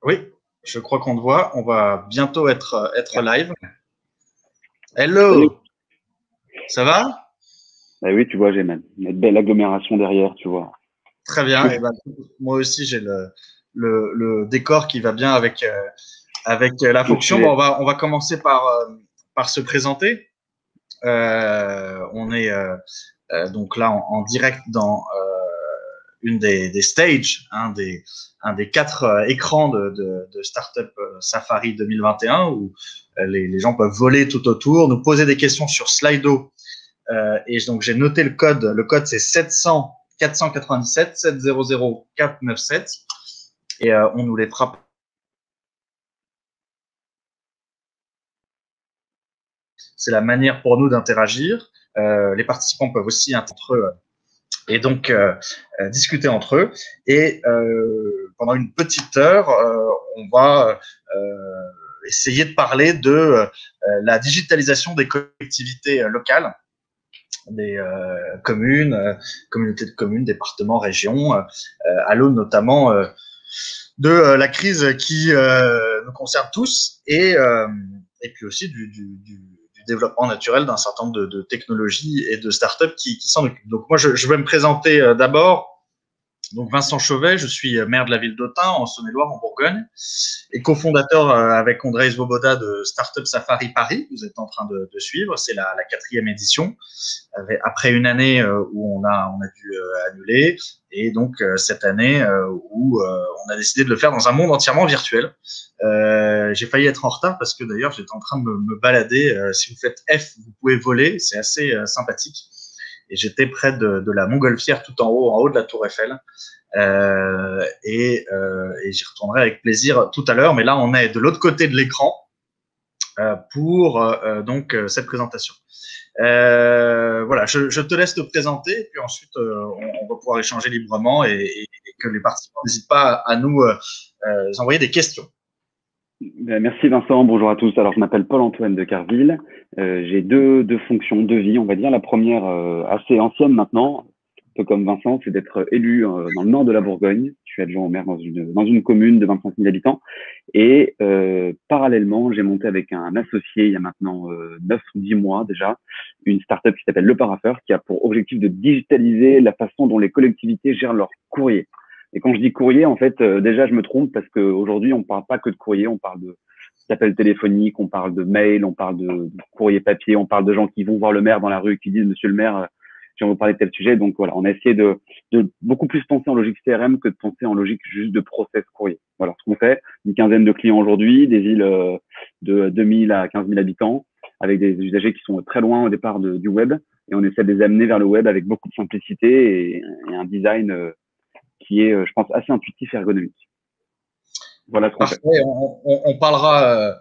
Oui, je crois qu'on te voit. On va bientôt être live. Hello, Salut. ça va? Bah oui, tu vois, j'ai une belle agglomération derrière, tu vois. Très bien. Et ben, moi aussi, j'ai le décor qui va bien avec la Le fonction. Bon, sujet. on va commencer par se présenter. On est donc là en direct dans une des stages, un des quatre écrans de Startup Safari 2021 où les gens peuvent voler tout autour, nous poser des questions sur Slido. Et donc, j'ai noté le code. Le code, c'est 700 497 700 497. Et on nous les fera. C'est la manière pour nous d'interagir. Les participants peuvent aussi entre eux et donc discuter entre eux. Et pendant une petite heure, on va essayer de parler de la digitalisation des collectivités locales, des communes, communautés de communes, départements, régions, à l'aune notamment de la crise qui nous concerne tous et puis aussi du développement naturel d'un certain nombre de technologies et de startups qui s'en occupent. Donc moi, je vais me présenter d'abord. Donc Vincent Chauvet, je suis maire de la ville d'Autun, en Saône-et-Loire, en Bourgogne, et cofondateur avec André Svoboda de Startup Safari Paris. Vous êtes en train de suivre, c'est la quatrième édition, après une année où on a dû annuler, et donc cette année où on a décidé de le faire dans un monde entièrement virtuel. J'ai failli être en retard parce que d'ailleurs j'étais en train de me balader. Si vous faites F, vous pouvez voler, c'est assez sympathique. Et j'étais près de la Montgolfière, tout en haut de la Tour Eiffel. Et j'y retournerai avec plaisir tout à l'heure. Mais là, on est de l'autre côté de l'écran pour donc cette présentation. Voilà, je te laisse te présenter, et puis ensuite on va pouvoir échanger librement et que les participants n'hésitent pas à nous envoyer des questions. Merci Vincent, bonjour à tous. Alors, je m'appelle Paul-Antoine de Carville. J'ai deux fonctions, deux vies, on va dire. La première, assez ancienne maintenant, un peu comme Vincent, c'est d'être élu dans le nord de la Bourgogne. Je suis adjoint au maire dans une commune de 25 000 habitants. Et parallèlement, j'ai monté avec un associé il y a maintenant 9 ou 10 mois déjà, une startup qui s'appelle Le Parapheur, qui a pour objectif de digitaliser la façon dont les collectivités gèrent leur courrier. Et quand je dis courrier, en fait, déjà, je me trompe parce qu'aujourd'hui, on parle pas que de courrier, on parle d'appels téléphoniques, on parle de mails, on parle de courrier papier, on parle de gens qui vont voir le maire dans la rue, qui disent, Monsieur le maire, j'ai envie de parler de tel sujet. Donc voilà, on a essayé de beaucoup plus penser en logique CRM que de penser en logique juste de process courrier. Voilà ce qu'on fait. Une quinzaine de clients aujourd'hui, des villes de 2000 à 15 000 habitants, avec des usagers qui sont très loin au départ du web. Et on essaie de les amener vers le web avec beaucoup de simplicité et un design qui est, je pense, assez intuitif et ergonomique. Voilà ce qu'on fait. Parfait, on parlera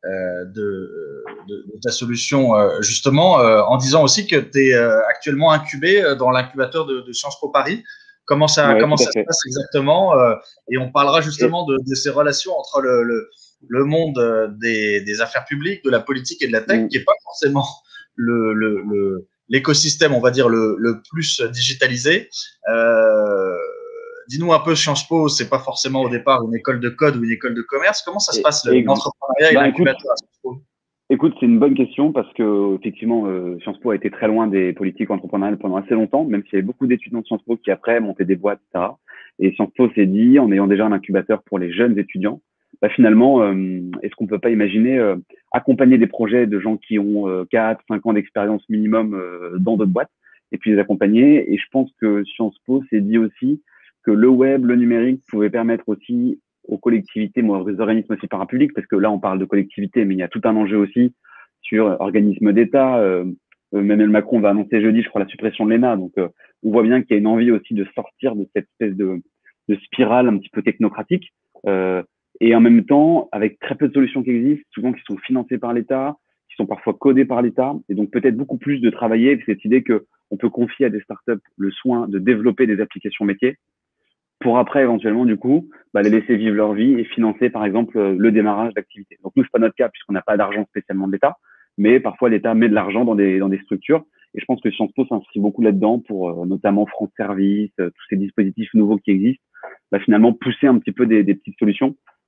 de ta solution justement en disant aussi que tu es actuellement incubé dans l'incubateur de Sciences Po Paris. Ouais, Comment tout à ça se fait. passe exactement et on parlera Et, justement de ces relations entre le monde des affaires publiques, de la politique et de la tech, qui n'est pas forcément l'écosystème, on va dire, le plus digitalisé. Dis-nous un peu, Sciences Po, c'est pas forcément au départ une école de code ou une école de commerce. Comment ça se passe l'entrepreneuriat et bah, écoute, l'incubateur à Sciences Po? écoute, c'est une bonne question parce que effectivement, Sciences Po a été très loin des politiques entrepreneuriales pendant assez longtemps, même s'il y avait beaucoup d'étudiants de Sciences Po qui après montaient des boîtes, etc. Et Sciences Po s'est dit, en ayant déjà un incubateur pour les jeunes étudiants, bah finalement, est-ce qu'on peut pas imaginer accompagner des projets de gens qui ont 4, 5 ans d'expérience minimum dans d'autres boîtes et puis les accompagner. Et je pense que Sciences Po s'est dit aussi que le web, le numérique pouvait permettre aussi aux collectivités, mais aux organismes aussi parapublics, parce que là, on parle de collectivités, mais il y a tout un enjeu aussi sur organismes d'État. Emmanuel Macron va annoncer jeudi, je crois, la suppression de l'ENA. Donc, on voit bien qu'il y a une envie aussi de sortir de cette espèce de spirale un petit peu technocratique. Et en même temps, avec très peu de solutions qui existent, souvent qui sont financées par l'État, qui sont parfois codées par l'État, et donc peut-être beaucoup plus de travailler avec cette idée que on peut confier à des startups le soin de développer des applications métiers pour après éventuellement du coup les laisser vivre leur vie et financer par exemple le démarrage d'activités. Donc nous c'est pas notre cas puisqu'on n'a pas d'argent spécialement de l'État, mais parfois l'État met de l'argent dans des structures et je pense que Sciences Po s'inscrit beaucoup là-dedans pour notamment France Service, tous ces dispositifs nouveaux qui existent, finalement pousser un petit peu des petites solutions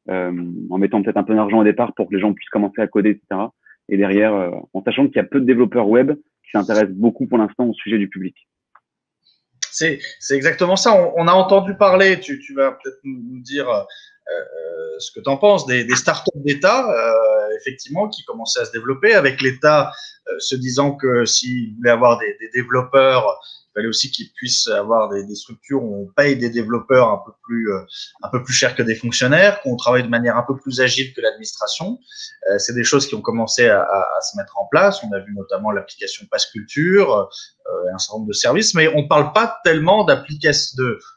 en mettant peut-être un peu d'argent au départ pour que les gens puissent commencer à coder, etc. Et derrière, en sachant qu'il y a peu de développeurs web qui s'intéressent beaucoup pour l'instant au sujet du public. C'est exactement ça. On a entendu parler, tu vas peut-être nous dire ce que tu en penses, des startups d'État, effectivement, qui commençaient à se développer, avec l'État se disant que s'il voulait avoir des développeurs, il fallait aussi qu'ils puissent avoir des structures où on paye des développeurs un peu plus cher que des fonctionnaires, qu'on travaille de manière un peu plus agile que l'administration. C'est des choses qui ont commencé à se mettre en place. On a vu notamment l'application Pass Culture, un certain nombre de services, mais on ne parle pas tellement d'applications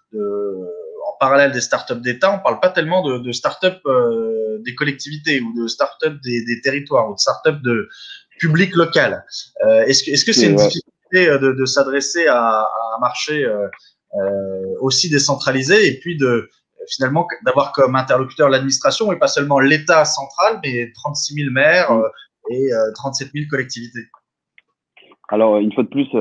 en parallèle des startups d'État, on ne parle pas tellement de startups des collectivités ou de startups des territoires ou de startups de public local. Est-ce que c'est une difficulté de s'adresser à un marché aussi décentralisé et puis finalement d'avoir comme interlocuteur l'administration et pas seulement l'État central, mais 36 000 maires et 37 000 collectivités? Alors, une fois de plus,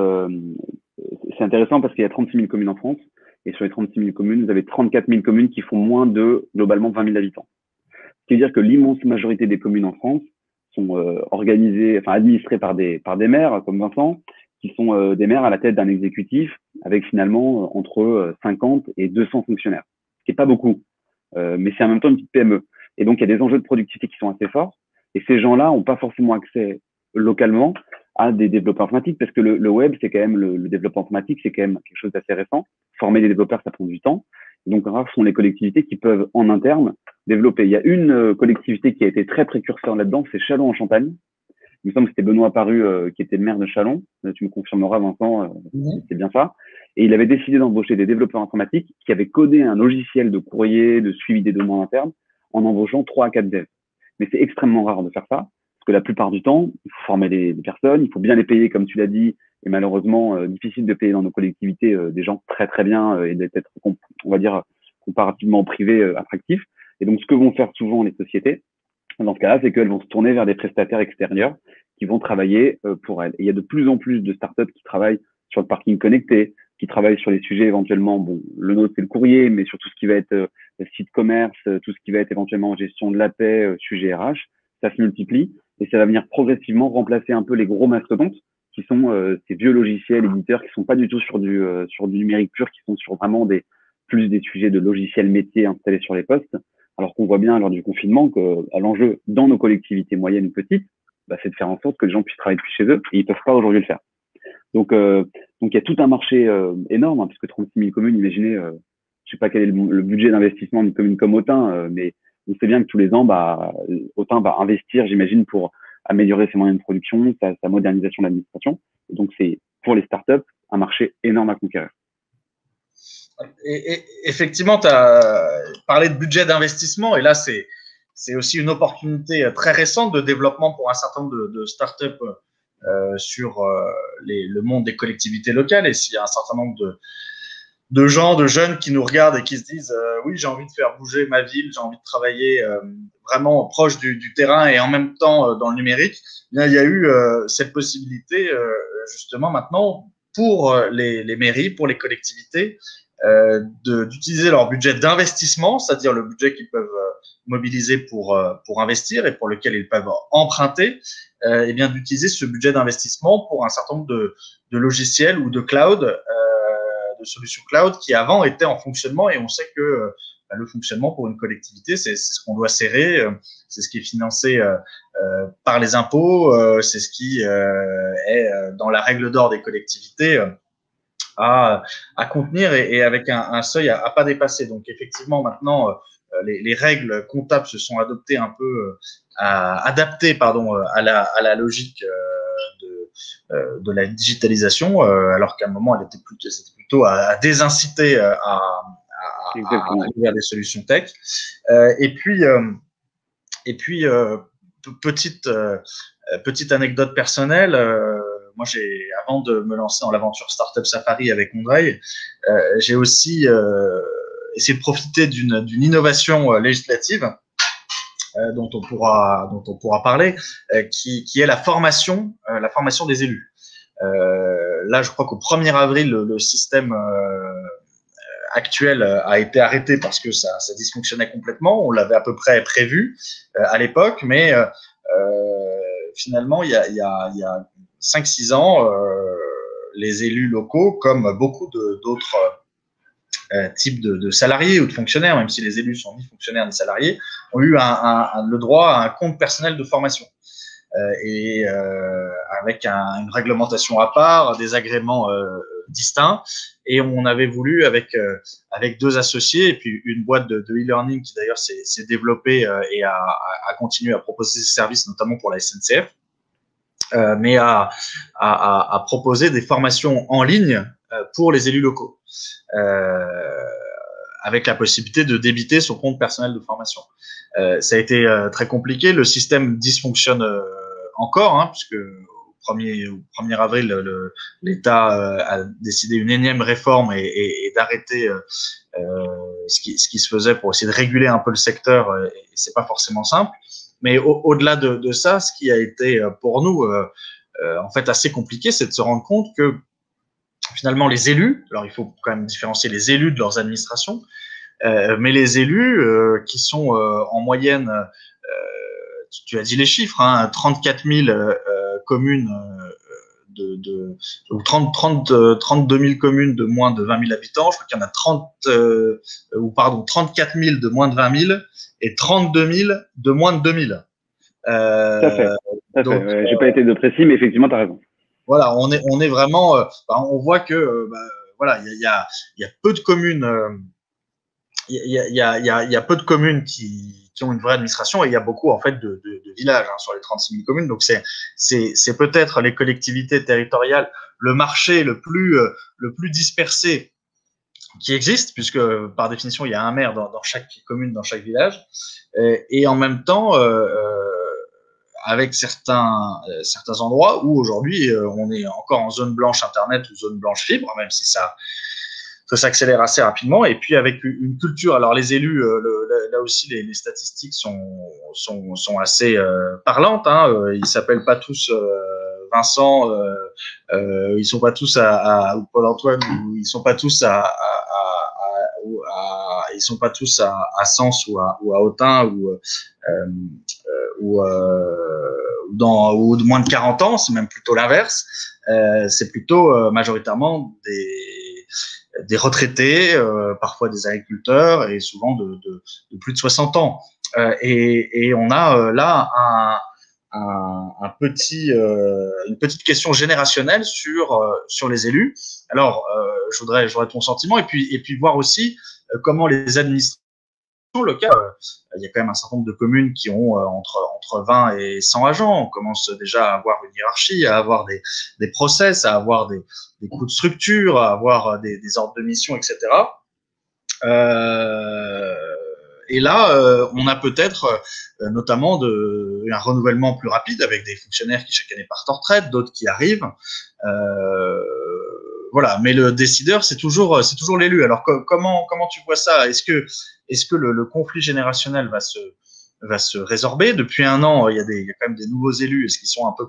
c'est intéressant parce qu'il y a 36 000 communes en France. Et sur les 36 000 communes, vous avez 34 000 communes qui font moins de, globalement, 20 000 habitants. Ce qui veut dire que l'immense majorité des communes en France sont organisées, enfin administrées par des maires, comme Vincent, qui sont des maires à la tête d'un exécutif avec finalement entre 50 et 200 fonctionnaires. Ce qui n'est pas beaucoup, mais c'est en même temps une petite PME. Et donc, il y a des enjeux de productivité qui sont assez forts. Et ces gens-là n'ont pas forcément accès localement à des développeurs informatiques, parce que le web, c'est quand même le développement informatique, c'est quand même quelque chose d'assez récent. Former des développeurs, ça prend du temps. Donc, rares sont les collectivités qui peuvent, en interne, développer. Il y a une collectivité qui a été très précurseur là-dedans, c'est Châlons-en-Champagne. Il me semble que c'était Benoît Paru qui était le maire de Châlons. Tu me confirmeras, Vincent, c'est bien ça. Et il avait décidé d'embaucher des développeurs informatiques qui avaient codé un logiciel de courrier, de suivi des demandes internes, en embauchant 3 à 4 devs. Mais c'est extrêmement rare de faire ça. Parce que la plupart du temps, il faut former des personnes, il faut bien les payer, comme tu l'as dit, et malheureusement, difficile de payer dans nos collectivités des gens très très bien et d'être, on va dire, comparativement au privé attractif. Et donc, ce que vont faire souvent les sociétés, dans ce cas-là, c'est qu'elles vont se tourner vers des prestataires extérieurs qui vont travailler pour elles. Et il y a de plus en plus de startups qui travaillent sur le parking connecté, qui travaillent sur les sujets éventuellement, bon, le nôtre c'est le courrier, mais sur tout ce qui va être site commerce, tout ce qui va être éventuellement gestion de la paix, sujet RH, ça se multiplie. Et ça va venir progressivement remplacer un peu les gros mastodontes qui sont ces vieux logiciels éditeurs qui sont pas du tout sur du numérique pur, qui sont sur vraiment plus des sujets de logiciels métiers installés sur les postes. Alors qu'on voit bien lors du confinement que l'enjeu dans nos collectivités moyennes ou petites, c'est de faire en sorte que les gens puissent travailler depuis chez eux et ils peuvent pas aujourd'hui le faire. Donc il y a tout un marché énorme, hein, puisque 36 000 communes, imaginez, je sais pas quel est le budget d'investissement d'une commune comme Autun, mais on sait bien que tous les ans, Autun va investir, j'imagine, pour améliorer ses moyens de production, sa modernisation de l'administration. Donc, c'est pour les startups un marché énorme à conquérir. Et effectivement, tu as parlé de budget d'investissement, et là, c'est aussi une opportunité très récente de développement pour un certain nombre de startups sur le monde des collectivités locales. Et s'il y a un certain nombre de gens, de jeunes qui nous regardent et qui se disent oui, j'ai envie de faire bouger ma ville, j'ai envie de travailler vraiment proche du terrain et en même temps dans le numérique, bien, il y a eu cette possibilité justement maintenant pour les mairies, pour les collectivités, d'utiliser leur budget d'investissement, c'est-à-dire le budget qu'ils peuvent mobiliser pour investir et pour lequel ils peuvent emprunter, et bien d'utiliser ce budget d'investissement pour un certain nombre de logiciels ou de cloud, de solutions cloud qui avant étaient en fonctionnement, et on sait que le fonctionnement pour une collectivité, c'est ce qu'on doit serrer, c'est ce qui est financé par les impôts, c'est ce qui est dans la règle d'or des collectivités à contenir et avec un seuil à pas dépasser. Donc effectivement, maintenant, les règles comptables se sont adoptées un peu, adaptées à la logique de la digitalisation, alors qu'à un moment, c'était plutôt à désinciter à aller vers des solutions tech. Et puis petite anecdote personnelle, moi, avant de me lancer dans l'aventure Startup Safari avec Ondrej, j'ai aussi essayé de profiter d'une innovation législative dont on pourra parler, qui est la formation des élus. Là, je crois qu'au 1er avril, le système actuel a été arrêté parce que ça dysfonctionnait complètement. On l'avait à peu près prévu à l'époque, mais finalement, il y a 5-6 ans, les élus locaux, comme beaucoup d'autres types de salariés ou de fonctionnaires, même si les élus sont ni fonctionnaires ni salariés, ont eu le droit à un compte personnel de formation. Et avec une réglementation à part, des agréments distincts. Et on avait voulu, avec 2 associés et puis une boîte de e-learning qui d'ailleurs s'est développée et a continué à proposer ses services, notamment pour la SNCF, mais à proposer des formations en ligne pour les élus locaux, avec la possibilité de débiter son compte personnel de formation. Ça a été très compliqué. Le système dysfonctionne encore, hein, puisque au 1er avril, l'État a décidé une énième réforme et d'arrêter ce qui se faisait pour essayer de réguler un peu le secteur. Et c'est pas forcément simple. Mais au-delà de ça, ce qui a été pour nous en fait assez compliqué, c'est de se rendre compte que finalement les élus, alors il faut quand même différencier les élus de leurs administrations, mais les élus qui sont en moyenne, tu as dit les chiffres, hein, 34 000 communes ou 32 000 communes de moins de 20 000 habitants. Je crois qu'il y en a 34 000 de moins de 20 000 et 32 000 de moins de 2 000. Tout à fait. J'ai pas été de précis, mais effectivement, tu as raison. Voilà, on est vraiment, on voit que voilà, il y a peu de communes. Il y a peu de communes qui ont une vraie administration et il y a beaucoup en fait de villages sur les 36 000 communes. Donc c'est peut-être les collectivités territoriales, le marché le plus dispersé qui existe, puisque par définition il y a un maire dans chaque commune, dans chaque village, et en même temps avec certains endroits où aujourd'hui on est encore en zone blanche internet ou zone blanche fibre, même si ça s'accélère assez rapidement, et puis avec une culture. Alors les élus, là aussi les statistiques sont assez parlantes. Hein. Ils s'appellent pas tous Vincent, ils sont pas tous ou Paul Antoine, ou ils sont pas tous ils sont pas tous à Sens ou à Autun ou de moins de 40 ans. C'est même plutôt l'inverse. C'est plutôt majoritairement des retraités, parfois des agriculteurs, et souvent de plus de 60 ans. Et on a là une petite question générationnelle sur les élus. Alors, j'aurais ton sentiment, et puis voir aussi comment les administrations locales, il y a quand même un certain nombre de communes qui ont entre 20 et 100 agents. On commence déjà à avoir une hiérarchie, à avoir des process, à avoir des coûts de structure, à avoir des ordres de mission, etc. Et là, on a peut-être notamment un renouvellement plus rapide avec des fonctionnaires qui chaque année partent en retraite, d'autres qui arrivent. Voilà, mais le décideur, c'est toujours l'élu. Alors comment tu vois ça? Est-ce que le conflit générationnel va se résorber? Depuis un an, il y a quand même des nouveaux élus. Est-ce qu'ils sont un peu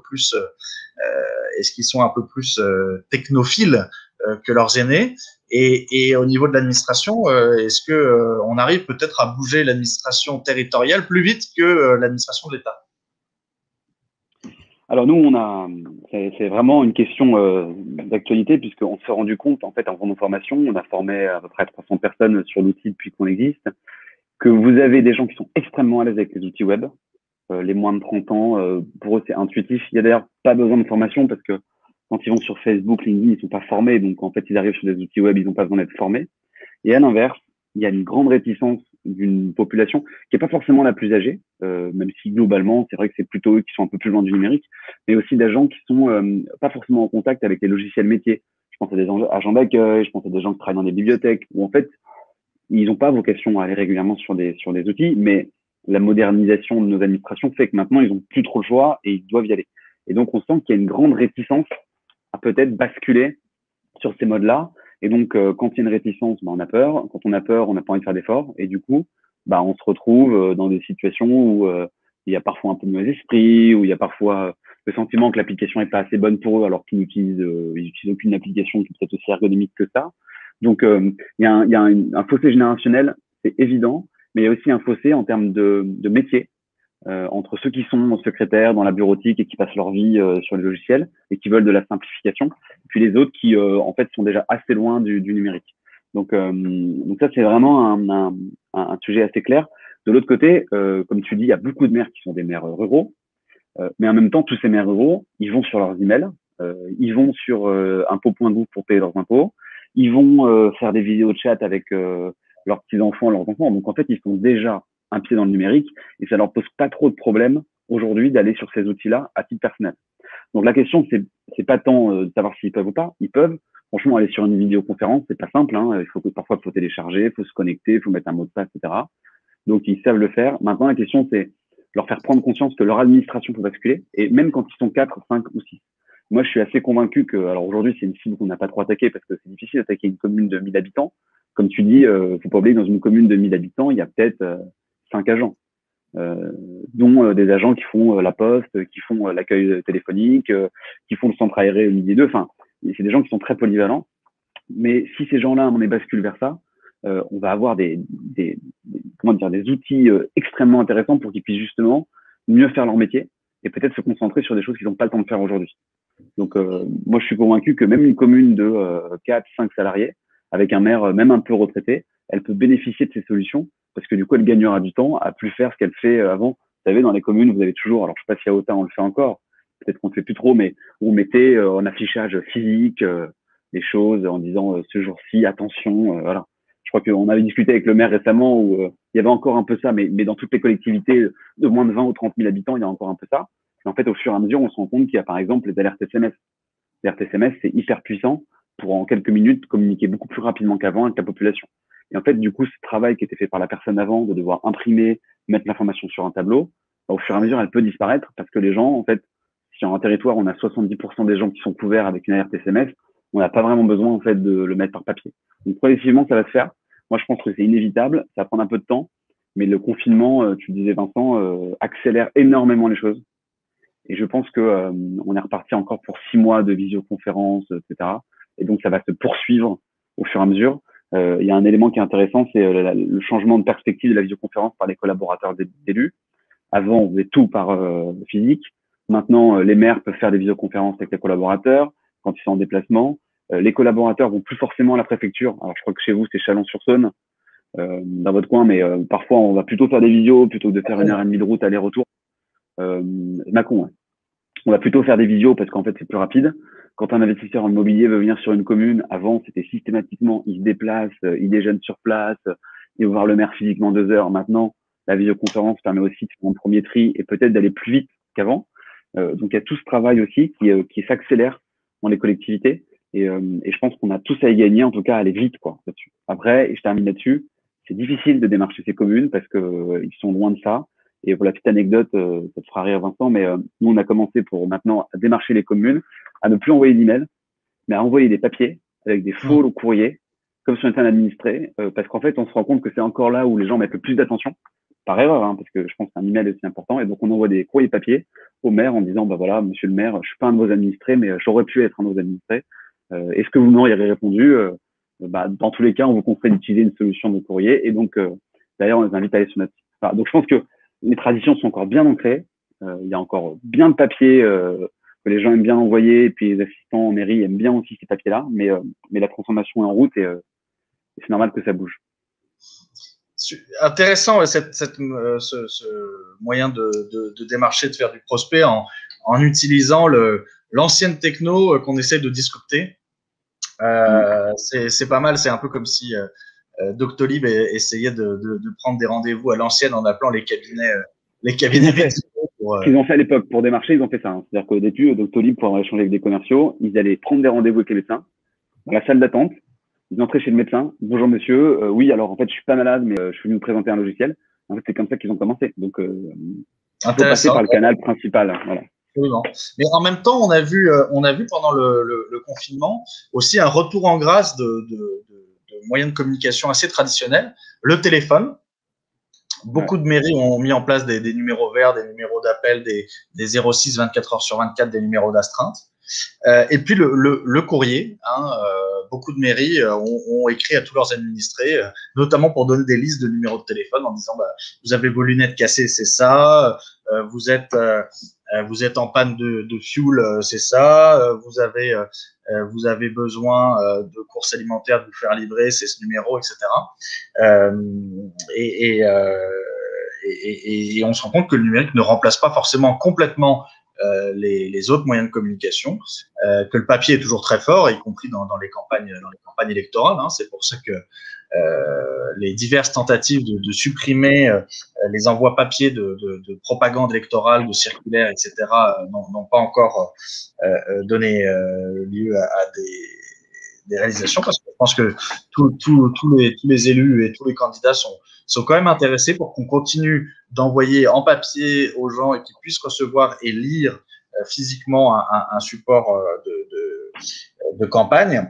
plus technophiles que leurs aînés? Et au niveau de l'administration, est-ce que on arrive peut-être à bouger l'administration territoriale plus vite que l'administration de l'État? Alors nous, c'est vraiment une question d'actualité, puisqu'on s'est rendu compte, en fait, en faisant nos formations, on a formé à peu près 300 personnes sur l'outil depuis qu'on existe, que vous avez des gens qui sont extrêmement à l'aise avec les outils web, les moins de 30 ans, pour eux c'est intuitif. Il y a d'ailleurs pas besoin de formation, parce que quand ils vont sur Facebook, LinkedIn, ils sont pas formés, donc en fait ils arrivent sur des outils web, ils n'ont pas besoin d'être formés. Et à l'inverse, il y a une grande réticence d'une population qui est pas forcément la plus âgée, même si globalement, c'est vrai que c'est plutôt eux qui sont un peu plus loin du numérique, mais aussi des gens qui sont pas forcément en contact avec les logiciels métiers. Je pense à des agents d'accueil, je pense à des gens qui travaillent dans des bibliothèques, où en fait, ils n'ont pas vocation à aller régulièrement sur des outils, mais la modernisation de nos administrations fait que maintenant, ils ont plus trop le choix et ils doivent y aller. Et donc, on sent qu'il y a une grande réticence à peut-être basculer sur ces modes-là. Et donc, quand il y a une réticence, on a peur. Quand on a peur, on n'a pas envie de faire d'efforts. Et du coup, on se retrouve dans des situations où il y a parfois un peu de mauvais esprit, où il y a parfois le sentiment que l'application est pas assez bonne pour eux, alors qu'ils n'utilisent aucune application qui est peut-être aussi ergonomique que ça. Donc, il y a un fossé générationnel, c'est évident, mais il y a aussi un fossé en termes de métier entre ceux qui sont secrétaires dans la bureautique et qui passent leur vie sur les logiciels et qui veulent de la simplification, puis les autres qui, en fait, sont déjà assez loin du numérique. Donc ça, c'est vraiment un sujet assez clair. De l'autre côté, comme tu dis, il y a beaucoup de maires qui sont des maires ruraux, mais en même temps, tous ces maires ruraux, ils vont sur leurs emails, ils vont sur impôts.gouv pour payer leurs impôts, ils vont faire des vidéos de chat avec leurs petits-enfants, leurs enfants. Donc, en fait, ils sont déjà un pied dans le numérique et ça leur pose pas trop de problèmes aujourd'hui d'aller sur ces outils-là à titre personnel. Donc, la question, c'est pas tant de savoir s'ils peuvent ou pas. Ils peuvent. Franchement, aller sur une vidéoconférence, c'est pas simple, hein. Parfois, il faut télécharger, il faut se connecter, il faut mettre un mot de passe, etc. Donc, ils savent le faire. Maintenant, la question, c'est leur faire prendre conscience que leur administration peut basculer, et même quand ils sont 4, 5 ou 6. Moi, je suis assez convaincu que, alors aujourd'hui, c'est une cible qu'on n'a pas trop attaquée parce que c'est difficile d'attaquer une commune de 1000 habitants. Comme tu dis, faut pas oublier que dans une commune de 1000 habitants, il y a peut-être 5 agents, dont des agents qui font la poste, qui font l'accueil téléphonique, qui font le centre aéré au milieu d'eux. Enfin, c'est des gens qui sont très polyvalents. Mais si ces gens-là, on les bascule vers ça, on va avoir des outils extrêmement intéressants pour qu'ils puissent justement mieux faire leur métier et peut-être se concentrer sur des choses qu'ils n'ont pas le temps de faire aujourd'hui. Donc, moi, je suis convaincu que même une commune de 4, 5 salariés, avec un maire même un peu retraité, elle peut bénéficier de ces solutions parce que du coup, elle gagnera du temps à plus faire ce qu'elle fait avant. Vous savez, dans les communes, vous avez toujours, alors je sais pas si à Autun on le fait encore, peut-être qu'on ne le fait plus trop, mais vous mettez en affichage physique les choses en disant ce jour-ci, attention, voilà. Je crois qu'on avait discuté avec le maire récemment où il y avait encore un peu ça, mais dans toutes les collectivités de moins de 20 ou 30 000 habitants, il y a encore un peu ça. Et en fait, au fur et à mesure, on se rend compte qu'il y a par exemple les alertes SMS. Les alertes SMS, c'est hyper puissant pour en quelques minutes communiquer beaucoup plus rapidement qu'avant avec la population. Et en fait, du coup, ce travail qui était fait par la personne avant de devoir imprimer, mettre l'information sur un tableau, au fur et à mesure, elle peut disparaître parce que les gens, en fait, si sur un territoire, on a 70% des gens qui sont couverts avec une alerte SMS, on n'a pas vraiment besoin, en fait, de le mettre par papier. Donc, progressivement, ça va se faire. Moi, je pense que c'est inévitable. Ça va prendre un peu de temps. Mais le confinement, tu le disais, Vincent, accélère énormément les choses. Et je pense que on est reparti encore pour 6 mois de visioconférence, etc. Et donc, ça va se poursuivre au fur et à mesure. Il y a un élément qui est intéressant, c'est le changement de perspective de la visioconférence par les collaborateurs d'élus. Avant, on faisait tout par physique. Maintenant, les maires peuvent faire des visioconférences avec les collaborateurs quand ils sont en déplacement. Les collaborateurs vont plus forcément à la préfecture. Alors, je crois que chez vous, c'est Chalon-sur-Saône, dans votre coin, mais parfois, on va plutôt faire des visios plutôt que de faire 1h30 de route aller-retour. Mâcon, ouais. On va plutôt faire des visios parce qu'en fait, c'est plus rapide. Quand un investisseur en immobilier veut venir sur une commune, avant, c'était systématiquement, il se déplace, il déjeune sur place, il va voir le maire physiquement 2 heures. Maintenant, la visioconférence permet aussi de faire un premier tri et peut-être d'aller plus vite qu'avant. Donc, il y a tout ce travail aussi qui s'accélère dans les collectivités. Et je pense qu'on a tous à y gagner, en tout cas, à aller vite, quoi, là-dessus. Après, et je termine là-dessus, c'est difficile de démarcher ces communes parce que ils sont loin de ça. Et pour la petite anecdote, ça te fera rire Vincent, mais nous, on a commencé pour maintenant à démarcher les communes, à ne plus envoyer d'emails, mais à envoyer des papiers avec des faux courriers, comme si on était un administré, parce qu'en fait, on se rend compte que c'est encore là où les gens mettent le plus d'attention, par erreur, hein, parce que je pense qu'un email est aussi important. Et donc, on envoie des courriers papier au maire en disant, bah voilà, monsieur le maire, je suis pas un de vos administrés, mais j'aurais pu être un de vos administrés. Est-ce que vous m'auriez répondu bah, dans tous les cas, on vous conseille d'utiliser une solution de courrier. Et donc, d'ailleurs, on les invite à aller sur notre site. Enfin, donc, je pense que les traditions sont encore bien ancrées. Il y a encore bien de papiers que les gens aiment bien envoyer, et puis les assistants en mairie aiment bien aussi ces papiers-là. Mais la transformation est en route et c'est normal que ça bouge. Intéressant ce moyen de démarcher, de faire du prospect en utilisant l'ancienne techno qu'on essaie de disrupter. C'est pas mal, c'est un peu comme si Doctolib essayait de prendre des rendez-vous à l'ancienne en appelant les cabinets qu'ils ont fait à l'époque pour démarcher, ils ont fait ça. Hein. C'est-à-dire qu'au début, Doctolib, pour échanger avec des commerciaux, ils allaient prendre des rendez-vous avec les médecins dans la salle d'attente. Ils entraient chez le médecin. Bonjour monsieur, oui, alors en fait, je suis pas malade, mais je suis venu vous présenter un logiciel. En fait, c'est comme ça qu'ils ont commencé. Donc, il faut passer par le canal principal. Voilà. Absolument. Mais en même temps, on a vu pendant le confinement aussi un retour en grâce de moyens de communication assez traditionnels, le téléphone. Beaucoup de mairies ont mis en place des numéros verts, des numéros d'appel, des 06 24 heures sur 24, des numéros d'astreinte. Et puis le courrier, hein, beaucoup de mairies ont écrit à tous leurs administrés, notamment pour donner des listes de numéros de téléphone en disant vous avez vos lunettes cassées, c'est ça, vous êtes en panne de fuel, c'est ça, vous avez besoin de courses alimentaires de vous faire livrer, c'est ce numéro, etc. Et on se rend compte que le numérique ne remplace pas forcément complètement les autres moyens de communication, que le papier est toujours très fort, y compris dans les campagnes électorales. Hein. C'est pour ça que les diverses tentatives de supprimer les envois papier de propagande électorale, de circulaires, etc., n'ont pas encore donné lieu à des réalisations, parce que je pense que tous les élus et tous les candidats sont quand même intéressés pour qu'on continue d'envoyer en papier aux gens et qu'ils puissent recevoir et lire physiquement un support de campagne.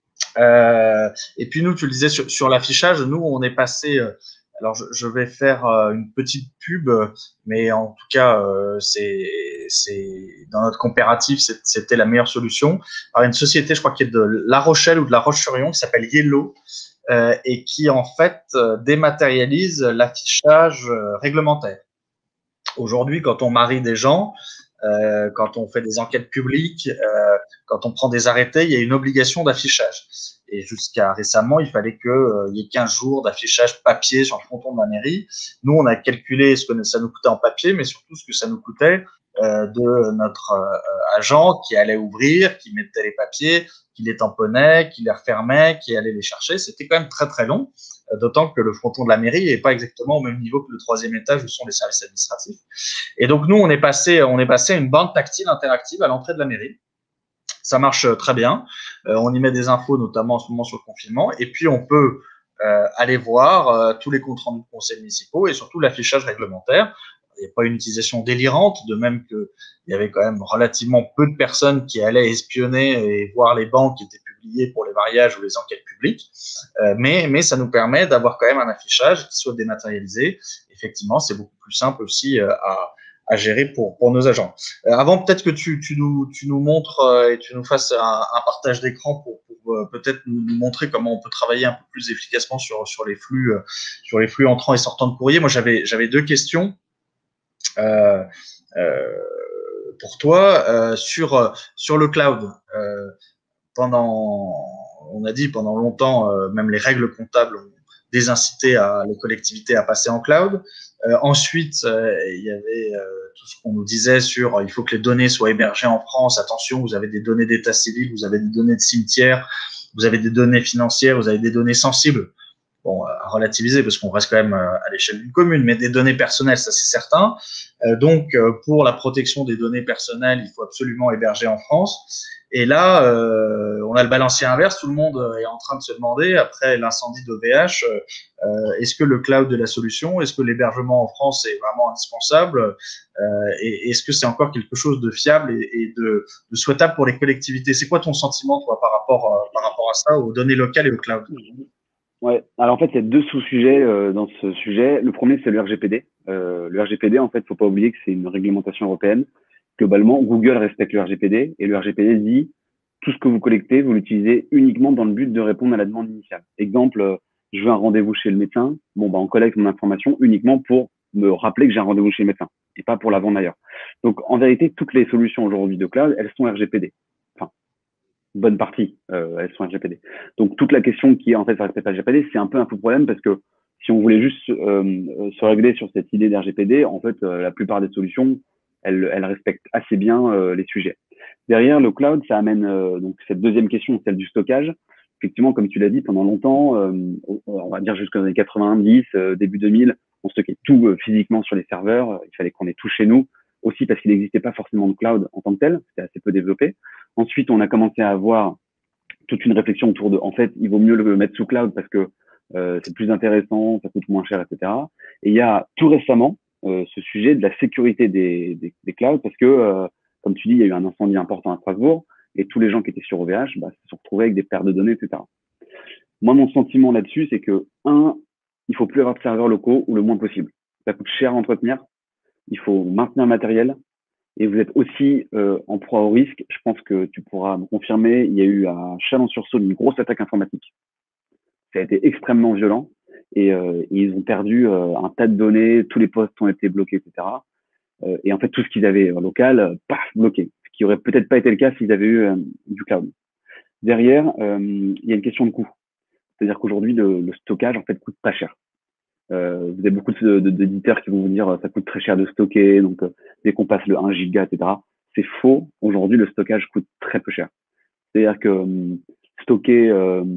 Et puis nous, tu le disais sur l'affichage, nous on est passé. Alors je vais faire une petite pub, mais en tout cas c'est dans notre comparatif c'était la meilleure solution. Par une société, je crois qui est de La Rochelle ou de La Roche-sur-Yon, qui s'appelle Yellow. Et qui en fait dématérialise l'affichage réglementaire. Aujourd'hui, quand on marie des gens, quand on fait des enquêtes publiques, quand on prend des arrêtés, il y a une obligation d'affichage. Et jusqu'à récemment, il fallait qu'il y ait 15 jours d'affichage papier sur le fronton de la mairie. Nous, on a calculé ce que ça nous coûtait en papier, mais surtout ce que ça nous coûtait de notre agent qui allait ouvrir, qui mettait les papiers, qui les tamponnait, qui les refermait, qui allait les chercher. C'était quand même très très long, d'autant que le fronton de la mairie n'est pas exactement au même niveau que le 3e étage où sont les services administratifs. Et donc nous, on est passé à une bande tactile interactive à l'entrée de la mairie. Ça marche très bien. On y met des infos, notamment en ce moment sur le confinement, et puis on peut aller voir tous les comptes rendus de conseils municipaux et surtout l'affichage réglementaire. Il n'y a pas une utilisation délirante, de même qu'il y avait quand même relativement peu de personnes qui allaient espionner et voir les banques qui étaient publiées pour les mariages ou les enquêtes publiques. Mais ça nous permet d'avoir quand même un affichage qui soit dématérialisé. Effectivement, c'est beaucoup plus simple aussi à gérer pour nos agents. Avant, peut-être que tu nous montres et tu nous fasses un partage d'écran pour peut-être nous montrer comment on peut travailler un peu plus efficacement sur les flux entrants et sortants de courrier. Moi, j'avais 2 questions. Pour toi sur le cloud. On a dit pendant longtemps, même les règles comptables ont désincité les collectivités à passer en cloud. Ensuite, il y avait tout ce qu'on nous disait sur il faut que les données soient hébergées en France. Attention, vous avez des données d'état civil, vous avez des données de cimetière, vous avez des données financières, vous avez des données sensibles. Bon, à relativiser parce qu'on reste quand même à l'échelle d'une commune, mais des données personnelles, ça c'est certain. Donc, pour la protection des données personnelles, il faut absolument héberger en France. Et là, on a le balancier inverse. Tout le monde est en train de se demander, après l'incendie d'OVH, est-ce que le cloud est la solution? Est-ce que l'hébergement en France est vraiment indispensable? Et est-ce que c'est encore quelque chose de fiable et de souhaitable pour les collectivités? C'est quoi ton sentiment, toi, par rapport à ça, aux données locales et au cloud? Ouais, alors en fait, il y a 2 sous-sujets dans ce sujet. Le premier, c'est le RGPD. Le RGPD, en fait, faut pas oublier que c'est une réglementation européenne. Globalement, Google respecte le RGPD et le RGPD dit tout ce que vous collectez, vous l'utilisez uniquement dans le but de répondre à la demande initiale. Exemple, je veux un rendez-vous chez le médecin. Bon, on collecte mon information uniquement pour me rappeler que j'ai un rendez-vous chez le médecin et pas pour la vendre ailleurs. Donc, en vérité, toutes les solutions aujourd'hui de cloud, elles sont RGPD. Enfin, bonne partie, elles sont RGPD. Donc, toute la question qui est en fait ça respecte pas RGPD, c'est un peu un faux problème parce que si on voulait juste se régler sur cette idée d'RGPD, en fait, la plupart des solutions, elles respectent assez bien les sujets. Derrière, le cloud, ça amène donc cette deuxième question, celle du stockage. Effectivement, comme tu l'as dit, pendant longtemps, on va dire jusqu'aux années 90, début 2000, on stockait tout physiquement sur les serveurs. Il fallait qu'on ait tout chez nous, aussi parce qu'il n'existait pas forcément de cloud en tant que tel, c'était assez peu développé. Ensuite, on a commencé à avoir toute une réflexion autour de, en fait, il vaut mieux le mettre sous cloud parce que c'est plus intéressant, ça coûte moins cher, etc. Et il y a tout récemment ce sujet de la sécurité des clouds parce que, comme tu dis, il y a eu un incendie important à Strasbourg et tous les gens qui étaient sur OVH se sont retrouvés avec des pertes de données, etc. Moi, mon sentiment là-dessus, c'est que, il faut plus avoir de serveurs locaux ou le moins possible. Ça coûte cher à entretenir. Il faut maintenir le matériel. Et vous êtes aussi en proie au risque. Je pense que tu pourras me confirmer. Il y a eu à Chalon-sur-Saône une grosse attaque informatique. Ça a été extrêmement violent et ils ont perdu un tas de données. Tous les postes ont été bloqués, etc. Et en fait, tout ce qu'ils avaient local, paf, bloqué. Ce qui aurait peut-être pas été le cas s'ils avaient eu du cloud. Derrière, il y a une question de coût. C'est-à-dire qu'aujourd'hui, le stockage en fait coûte pas cher. Vous avez beaucoup d'éditeurs qui vont vous dire ça coûte très cher de stocker, donc dès qu'on passe le 1 giga, etc. C'est faux. Aujourd'hui, le stockage coûte très peu cher. C'est-à-dire que stocker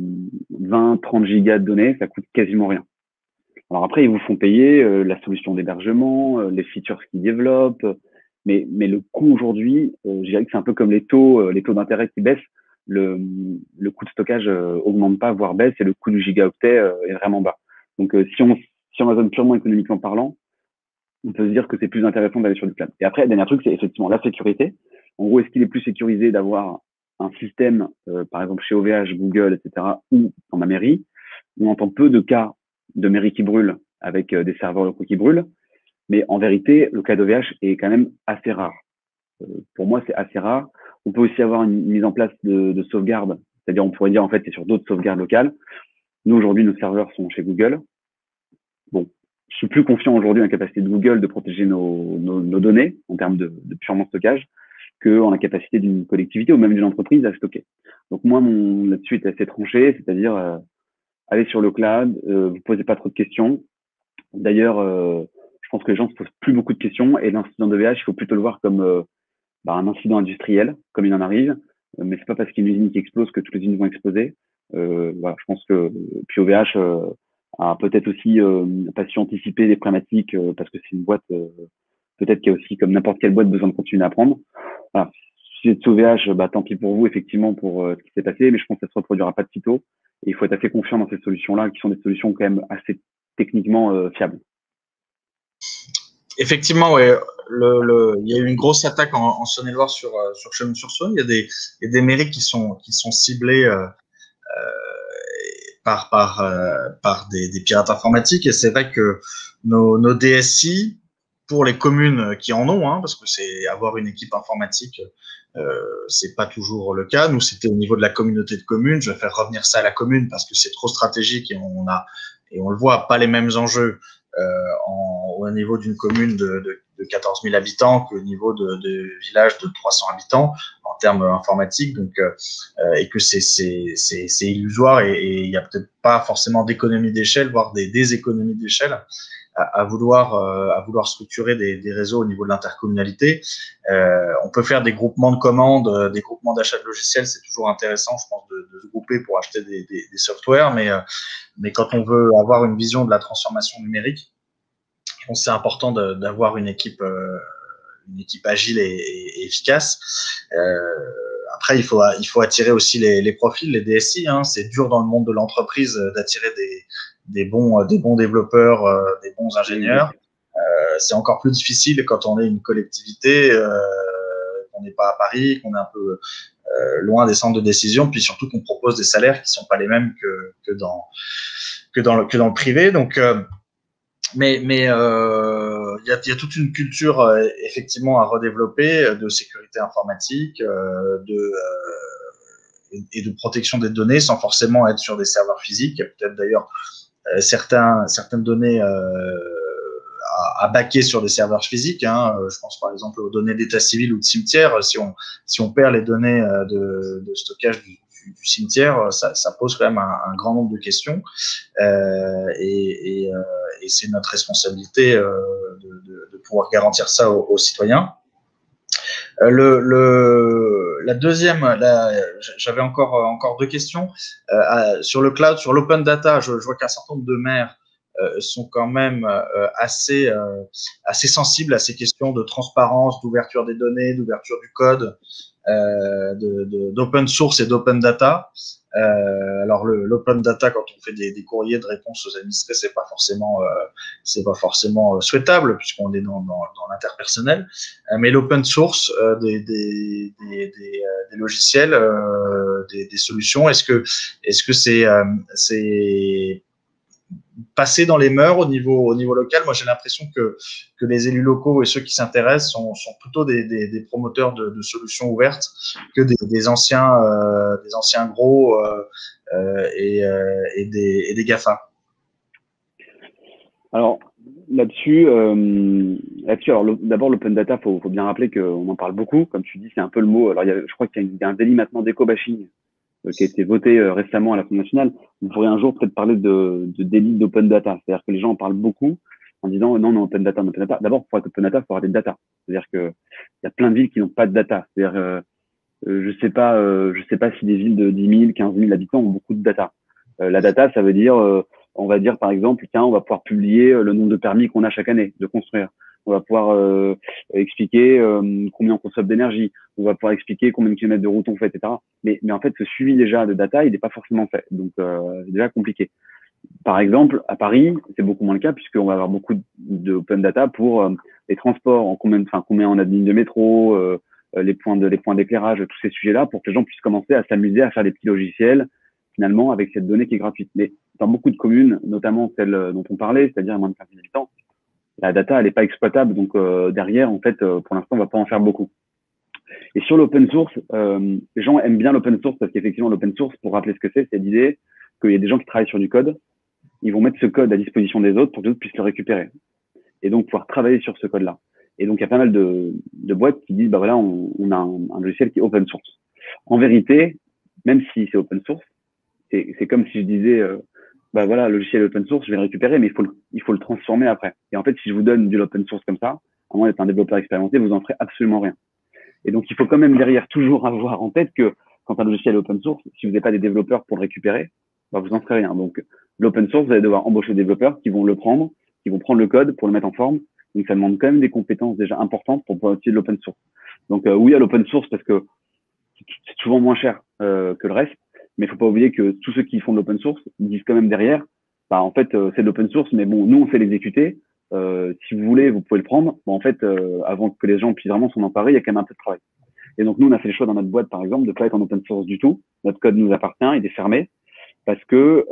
20, 30 gigas de données, ça coûte quasiment rien. Alors après, ils vous font payer la solution d'hébergement, les features qu'ils développent, mais le coût aujourd'hui, je dirais que c'est un peu comme les taux d'intérêt qui baissent. Le coût de stockage augmente pas, voire baisse, et le coût du gigaoctet est vraiment bas. Donc si on raisonne purement économiquement parlant, on peut se dire que c'est plus intéressant d'aller sur du cloud. Et après, le dernier truc, c'est effectivement la sécurité. En gros, est-ce qu'il est plus sécurisé d'avoir un système, par exemple chez OVH, Google, etc., ou dans ma mairie? On entend peu de cas de mairie qui brûle avec des serveurs locaux qui brûlent, mais en vérité, le cas d'OVH est quand même assez rare. Pour moi, c'est assez rare. On peut aussi avoir une mise en place de sauvegarde, c'est-à-dire on pourrait dire en fait c'est sur d'autres sauvegardes locales. Nous aujourd'hui, nos serveurs sont chez Google. Bon, je suis plus confiant aujourd'hui en la capacité de Google de protéger nos données en termes de purement stockage qu'en la capacité d'une collectivité ou même d'une entreprise à stocker. Donc moi, mon là-dessus est assez tranché, c'est-à-dire allez sur le cloud, vous posez pas trop de questions. D'ailleurs, je pense que les gens se posent plus beaucoup de questions et l'incident de VH, il faut plutôt le voir comme un incident industriel, comme il en arrive. Mais c'est pas parce qu'il y a une usine qui explose que toutes les usines vont exploser. Voilà, je pense que puis OVH a peut-être aussi pas su anticiper les problématiques parce que c'est une boîte peut-être qui a aussi comme n'importe quelle boîte besoin de continuer à apprendre. Voilà. Si c'est OVH, tant pis pour vous effectivement pour ce qui s'est passé, mais je pense que ça se reproduira pas de sitôt. Et il faut être assez confiant dans ces solutions-là, qui sont des solutions quand même assez techniquement fiables. Effectivement, ouais, il y a eu une grosse attaque en Saône-et-Loire sur Chalon-sur-Saône. Il y a des mairies qui sont ciblées par des pirates informatiques. Et c'est vrai que nos DSI, pour les communes qui en ont, parce que c'est avoir une équipe informatique, c'est pas toujours le cas. Nous, c'était au niveau de la communauté de communes. Je vais faire revenir ça à la commune parce que c'est trop stratégique et on le voit, pas les mêmes enjeux au niveau d'une commune de 14 000 habitants qu'au niveau de villages de 300 habitants en termes informatiques. Donc, et que c'est illusoire et il y a peut-être pas forcément d'économie d'échelle, voire des déséconomies d'échelle à vouloir structurer des réseaux au niveau de l'intercommunalité. On peut faire des groupements de commandes, des groupements d'achat de logiciels, c'est toujours intéressant, je pense, de se grouper pour acheter des softwares, mais quand on veut avoir une vision de la transformation numérique, je pense que c'est important d'avoir une équipe agile et efficace. Après, il faut attirer aussi les profils, les DSI. C'est dur dans le monde de l'entreprise d'attirer des bons développeurs, des bons ingénieurs. C'est encore plus difficile quand on est une collectivité, qu'on n'est pas à Paris, qu'on est un peu loin des centres de décision, puis surtout qu'on propose des salaires qui sont pas les mêmes que dans le privé. Donc, mais il y a toute une culture effectivement à redévelopper de sécurité informatique, et de protection des données sans forcément être sur des serveurs physiques. Il y a peut-être d'ailleurs certaines données à baquer sur des serveurs physiques. Je pense par exemple aux données d'état civil ou de cimetière. Si on perd les données de stockage du cimetière, ça pose quand même un grand nombre de questions. Et c'est notre responsabilité de pouvoir garantir ça aux citoyens. La deuxième, j'avais encore deux questions. Sur le cloud, sur l'open data, je vois qu'un certain nombre de maires sont quand même assez sensibles à ces questions de transparence, d'ouverture des données, d'ouverture du code, d'open source et d'open data. Alors l'open data, quand on fait des courriers de réponse aux administrés, c'est pas forcément souhaitable puisqu'on est dans l'interpersonnel. Mais l'open source des logiciels, des solutions, est-ce que c'est passer dans les mœurs au niveau local. Moi, j'ai l'impression que les élus locaux et ceux qui s'intéressent sont plutôt des promoteurs de solutions ouvertes que des anciens gros et des GAFA. Alors là-dessus, alors d'abord l'open data, faut bien rappeler qu'on en parle beaucoup. Comme tu dis, c'est un peu le mot. Alors je crois qu'il y a un délit maintenant d'éco-bashing qui a été voté récemment à l'Assemblée nationale. Vous pourriez un jour peut-être parler de délit d'open data. C'est-à-dire que les gens en parlent beaucoup en disant non, open data, open data. D'abord, pour être open data, il faut avoir des data. C'est-à-dire que il y a plein de villes qui n'ont pas de data. C'est-à-dire, je sais pas si des villes de 10 000, 15 000 habitants ont beaucoup de data. La data, ça veut dire, on va dire par exemple, tiens, on va pouvoir publier le nombre de permis qu'on a chaque année de construire. On va pouvoir expliquer combien on consomme d'énergie. On va pouvoir expliquer combien de kilomètres de route on fait, etc. Mais en fait, ce suivi déjà de data, il n'est pas forcément fait. Donc, c'est déjà compliqué. Par exemple, à Paris, c'est beaucoup moins le cas puisqu'on va avoir beaucoup de open data pour les transports, combien on a de lignes de métro, les points d'éclairage, tous ces sujets-là, pour que les gens puissent commencer à s'amuser à faire des petits logiciels finalement avec cette donnée qui est gratuite. Mais dans beaucoup de communes, notamment celles dont on parlait, c'est-à-dire à moins de 15 000 habitants, la data elle n'est pas exploitable. Donc derrière, en fait, pour l'instant, on va pas en faire beaucoup. Et sur l'open source, les gens aiment bien l'open source parce qu'effectivement, l'open source, pour rappeler ce que c'est l'idée qu'il y a des gens qui travaillent sur du code. Ils vont mettre ce code à disposition des autres pour que les autres puissent le récupérer et donc pouvoir travailler sur ce code-là. Et donc, il y a pas mal de boîtes qui disent, bah voilà, on a un logiciel qui est open source. En vérité, même si c'est open source, c'est comme si je disais, bah voilà, le logiciel est open source, je vais le récupérer, mais il faut le transformer après. Et en fait, si je vous donne de l'open source comme ça, à moins d'être un développeur expérimenté, vous en ferez absolument rien. Et donc, il faut quand même derrière toujours avoir en tête que quand un logiciel est open source, si vous n'avez pas des développeurs pour le récupérer, bah vous en ferez rien. Donc, l'open source, vous allez devoir embaucher des développeurs qui vont le prendre, qui vont prendre le code pour le mettre en forme. Donc, ça demande quand même des compétences déjà importantes pour pouvoir utiliser de l'open source. Donc, oui à l'open source parce que c'est souvent moins cher que le reste. Mais il faut pas oublier que tous ceux qui font de l'open source disent quand même derrière, bah en fait, c'est de l'open source, mais bon, nous, on sait l'exécuter. Si vous voulez, vous pouvez le prendre. Bon, en fait, avant que les gens puissent vraiment s'en emparer, il y a quand même un peu de travail. Et donc, nous, on a fait le choix dans notre boîte, par exemple, de pas être en open source du tout. Notre code nous appartient, il est fermé parce que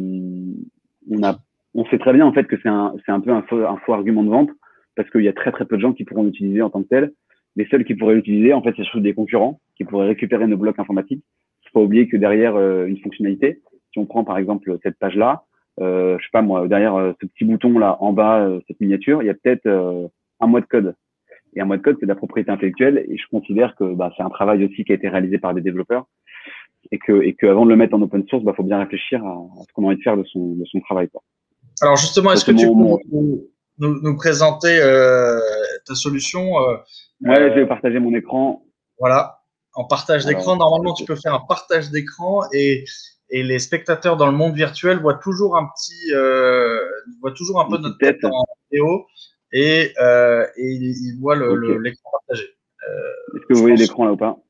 on sait très bien en fait que c'est un peu un faux argument de vente parce qu'il y a très très peu de gens qui pourront l'utiliser en tant que tel. Les seuls qui pourraient l'utiliser, en fait, c'est surtout des concurrents qui pourraient récupérer nos blocs informatiques. Il faut pas oublier que derrière une fonctionnalité, si on prend par exemple cette page-là, je sais pas moi, derrière ce petit bouton là en bas, cette miniature, il y a peut-être un mois de code. Et un mois de code, c'est de la propriété intellectuelle. Et je considère que bah, c'est un travail aussi qui a été réalisé par des développeurs et que avant de le mettre en open source, bah, faut bien réfléchir à ce qu'on a envie de faire de son travail, quoi. Alors justement, est-ce que tu peux nous présenter ta solution Ouais, je vais partager mon écran. Voilà, en partage d'écran. Normalement, tu peux faire un partage d'écran et les spectateurs dans le monde virtuel voient toujours un peu notre tête en vidéo et ils voient l'écran partagé. Est-ce que vous voyez l'écran là ou pas?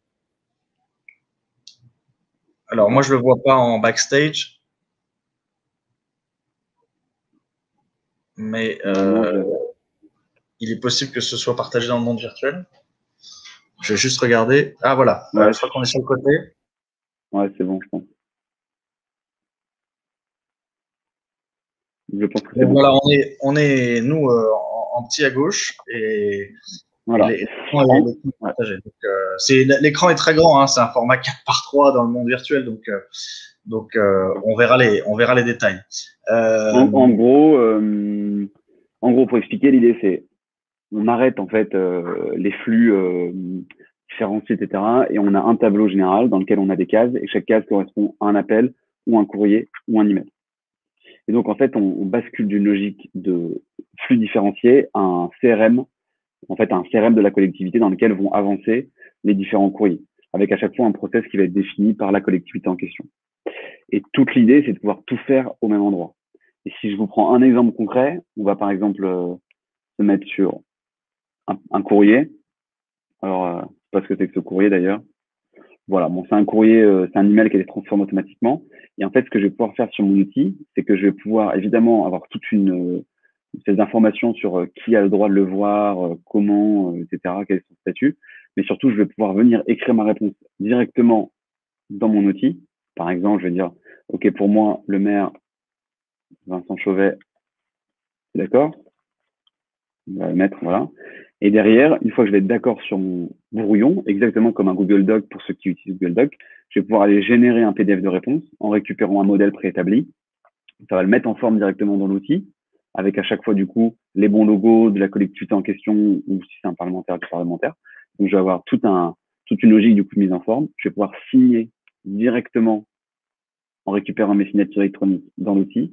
Alors, moi, je le vois pas en backstage. Mais il est possible que ce soit partagé dans le monde virtuel. Je vais juste regarder. Ah, voilà. Ouais. Je crois qu'on est sur le côté. Ouais, c'est bon, je pense. Je pense que c'est bon. Voilà, on est nous, en petit à gauche et voilà. l'écran est partagé. L'écran est très grand, hein, c'est un format 4:3 dans le monde virtuel, donc on verra les détails. En gros, pour expliquer, l'idée c'est on arrête en fait les flux différenciés, etc. Et on a un tableau général dans lequel on a des cases et chaque case correspond à un appel ou un courrier ou un email. Et donc en fait, on bascule d'une logique de flux différenciés à un CRM, en fait un CRM de la collectivité dans lequel vont avancer les différents courriers, avec à chaque fois un process qui va être défini par la collectivité en question. Et toute l'idée, c'est de pouvoir tout faire au même endroit. Et si je vous prends un exemple concret, on va par exemple se mettre sur un courrier. Alors, je sais pas ce que c'est que ce courrier d'ailleurs. Voilà, bon, c'est un courrier, c'est un email qui est transformé automatiquement. Et en fait, ce que je vais pouvoir faire sur mon outil, c'est que je vais pouvoir évidemment avoir toute une ces informations sur qui a le droit de le voir, comment, etc., quel est son statut. Mais surtout, je vais pouvoir venir écrire ma réponse directement dans mon outil. Par exemple, je vais dire, OK, pour moi, le maire Vincent Chauvet, d'accord? On va le mettre, voilà. Et derrière, une fois que je vais être d'accord sur mon brouillon, exactement comme un Google Doc pour ceux qui utilisent Google Doc, je vais pouvoir aller générer un PDF de réponse en récupérant un modèle préétabli. Ça va le mettre en forme directement dans l'outil, avec à chaque fois, du coup, les bons logos de la collectivité en question, ou si c'est un parlementaire, du parlementaire. Donc, je vais avoir toute une logique, du coup, de mise en forme. Je vais pouvoir signer directement en récupérant mes signatures électroniques dans l'outil.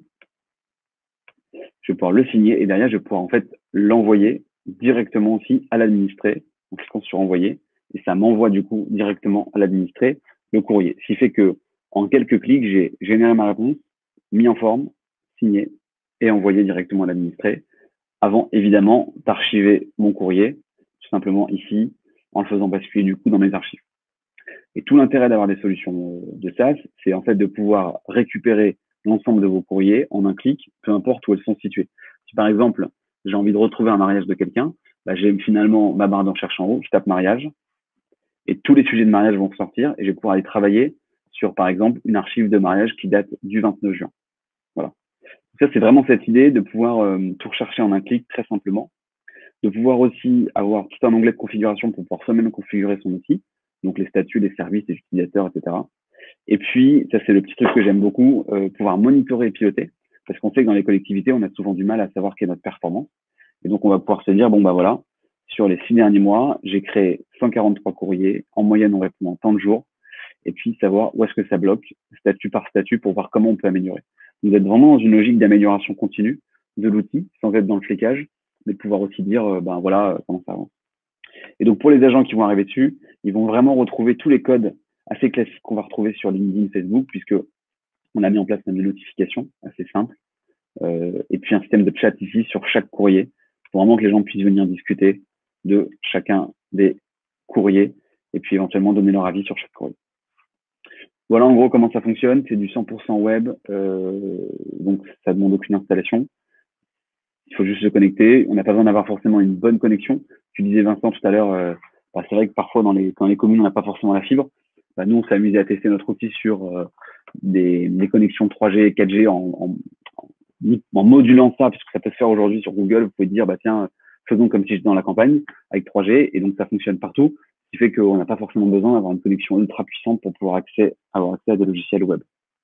Je vais pouvoir le signer et derrière, je vais pouvoir en fait l'envoyer directement aussi à l'administré en cliquant sur envoyer et ça m'envoie du coup directement à l'administré le courrier. Ce qui fait que en quelques clics, j'ai généré ma réponse, mis en forme, signé et envoyé directement à l'administré avant évidemment d'archiver mon courrier tout simplement ici en le faisant basculer du coup dans mes archives. Et tout l'intérêt d'avoir des solutions de SaaS, c'est en fait de pouvoir récupérer l'ensemble de vos courriers en un clic, peu importe où elles sont situées. Si par exemple, j'ai envie de retrouver un mariage de quelqu'un, bah, j'ai finalement ma barre de recherche en haut, je tape mariage, et tous les sujets de mariage vont sortir, et je vais pouvoir aller travailler sur, par exemple, une archive de mariage qui date du 29 juin. Voilà. Ça, c'est vraiment cette idée de pouvoir tout rechercher en un clic très simplement, de pouvoir aussi avoir tout un onglet de configuration pour pouvoir soi-même configurer son outil, donc les statuts, les services, les utilisateurs, etc. Et puis, ça c'est le petit truc que j'aime beaucoup, pouvoir monitorer et piloter, parce qu'on sait que dans les collectivités, on a souvent du mal à savoir quelle est notre performance. Et donc, on va pouvoir se dire, bon, bah voilà, sur les 6 derniers mois, j'ai créé 143 courriers, en moyenne, on répond en tant de jours, et puis savoir où est-ce que ça bloque, statut par statut, pour voir comment on peut améliorer. Vous êtes vraiment dans une logique d'amélioration continue de l'outil, sans être dans le flicage, mais de pouvoir aussi dire, ben voilà, comment ça avance. Et donc, pour les agents qui vont arriver dessus, ils vont vraiment retrouver tous les codes assez classiques qu'on va retrouver sur LinkedIn, Facebook, puisque on a mis en place des notifications assez simples, et puis un système de chat ici sur chaque courrier, pour vraiment que les gens puissent venir discuter de chacun des courriers, et puis éventuellement donner leur avis sur chaque courrier. Voilà en gros comment ça fonctionne, c'est du 100% web, donc ça demande aucune installation. Il faut juste se connecter. On n'a pas besoin d'avoir forcément une bonne connexion. Tu disais Vincent tout à l'heure, c'est vrai que parfois dans les communes on n'a pas forcément la fibre. Bah, nous on s'est amusé à tester notre outil sur des connexions 3G et 4G en modulant ça, puisque ça peut se faire aujourd'hui sur Google. Vous pouvez dire bah tiens, faisons comme si j'étais dans la campagne avec 3G et donc ça fonctionne partout. Ce qui fait qu'on n'a pas forcément besoin d'avoir une connexion ultra puissante pour pouvoir avoir accès à des logiciels web.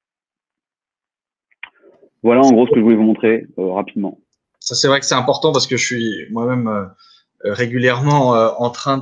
Voilà en gros ce que je voulais vous montrer rapidement. Ça, c'est vrai que c'est important parce que je suis moi-même régulièrement en train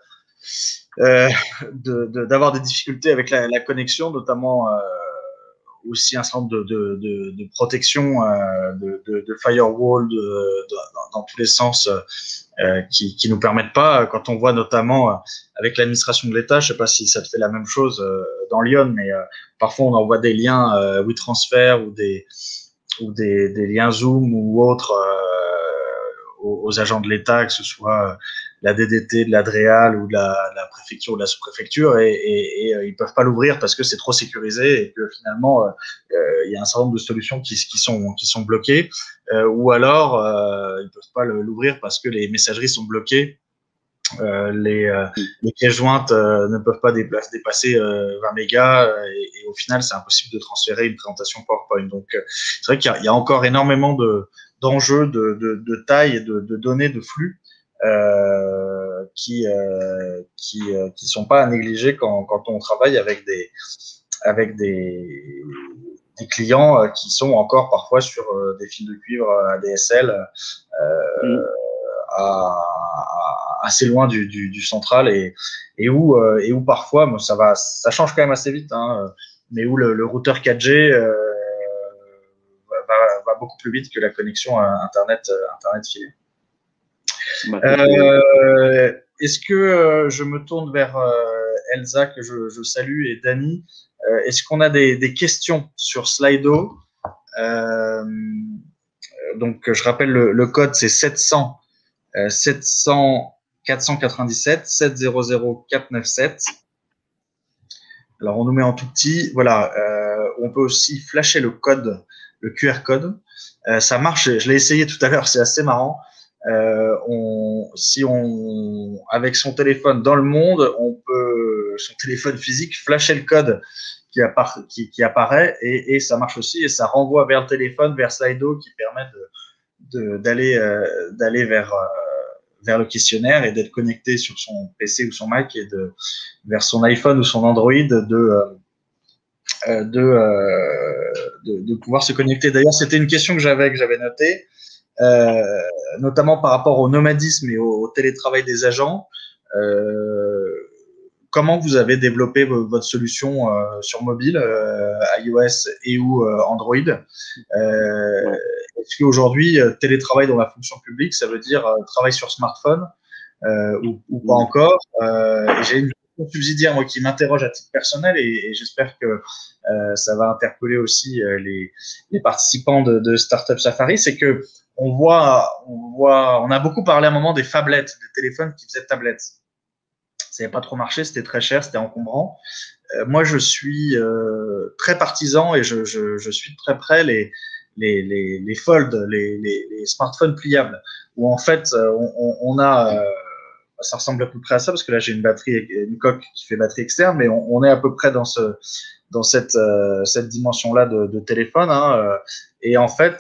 d'avoir des difficultés avec la connexion, notamment aussi un certain nombre de protection, de firewall dans tous les sens qui nous permettent pas, quand on voit notamment avec l'administration de l'État, je sais pas si ça te fait la même chose dans Lyon, mais parfois on envoie des liens WeTransfer ou des liens Zoom ou autres aux agents de l'État, que ce soit la DDT, de l'Adréal ou de la préfecture ou de la sous-préfecture, et ils peuvent pas l'ouvrir parce que c'est trop sécurisé et que finalement il y a un certain nombre de solutions qui sont bloquées, ou alors ils peuvent pas l'ouvrir parce que les messageries sont bloquées. Les pièces jointes ne peuvent pas dépasser 20 mégas et au final c'est impossible de transférer une présentation PowerPoint. Donc c'est vrai qu'il y a encore énormément d'enjeux de taille et de données de flux qui sont pas à négliger quand on travaille avec des clients qui sont encore parfois sur des fils de cuivre ADSL assez loin du central et où parfois ça change quand même assez vite, hein, mais où le routeur 4G va beaucoup plus vite que la connexion à internet filée. Est-ce que je me tourne vers Elsa que je salue et Dani, est-ce qu'on a des questions sur Slido? Donc je rappelle le code, c'est 700 497 700 497. Alors on nous met en tout petit. Voilà, on peut aussi flasher le code, le QR code. Ça marche. Je l'ai essayé tout à l'heure. C'est assez marrant. Si on avec son téléphone dans le monde, on peut son téléphone physique flasher le code qui apparaît et ça marche aussi et ça renvoie vers le téléphone, vers Slido qui permet d'aller vers le questionnaire et d'être connecté sur son PC ou son Mac et vers son iPhone ou son Android de pouvoir se connecter. D'ailleurs, c'était une question que j'avais notée, notamment par rapport au nomadisme et au télétravail des agents. Comment vous avez développé votre solution sur mobile, iOS et ou Android? Est-ce qu'aujourd'hui, télétravail dans la fonction publique, ça veut dire travail sur smartphone ou pas encore? J'ai une question subsidiaire moi, qui m'interroge à titre personnel et j'espère que ça va interpeller aussi les participants de Startup Safari. C'est que on a beaucoup parlé à un moment des phablettes, des téléphones qui faisaient tablettes. Ça n'avait pas trop marché, c'était très cher, c'était encombrant. Moi, je suis très partisan et je suis de très près les Fold, les smartphones pliables, où en fait, on a, ça ressemble à peu près à ça, parce que là, j'ai une coque qui fait batterie externe, mais on est à peu près dans cette dimension-là de téléphone, hein, et en fait,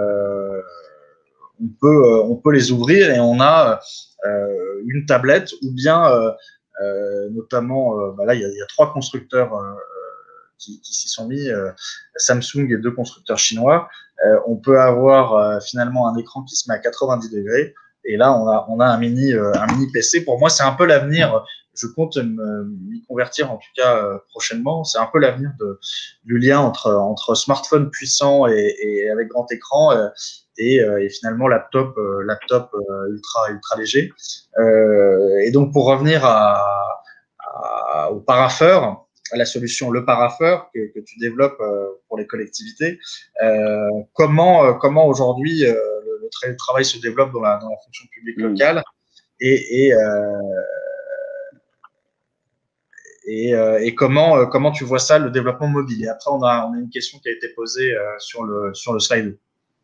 on peut les ouvrir et on a une tablette ou bien notamment, là, il y a 3 constructeurs qui s'y sont mis, Samsung et 2 constructeurs chinois. On peut avoir finalement un écran qui se met à 90 degrés. Et là, on a un mini PC. Pour moi, c'est un peu l'avenir. Je compte m'y convertir, en tout cas prochainement. C'est un peu l'avenir du lien entre smartphone puissant et avec grand écran et finalement laptop ultra léger. Et donc, pour revenir au parapheur, à la solution Le Parapheur que tu développes pour les collectivités, comment aujourd'hui le travail se développe dans la fonction publique locale et comment tu vois ça, le développement mobile. Et après, on a une question qui a été posée sur le slide.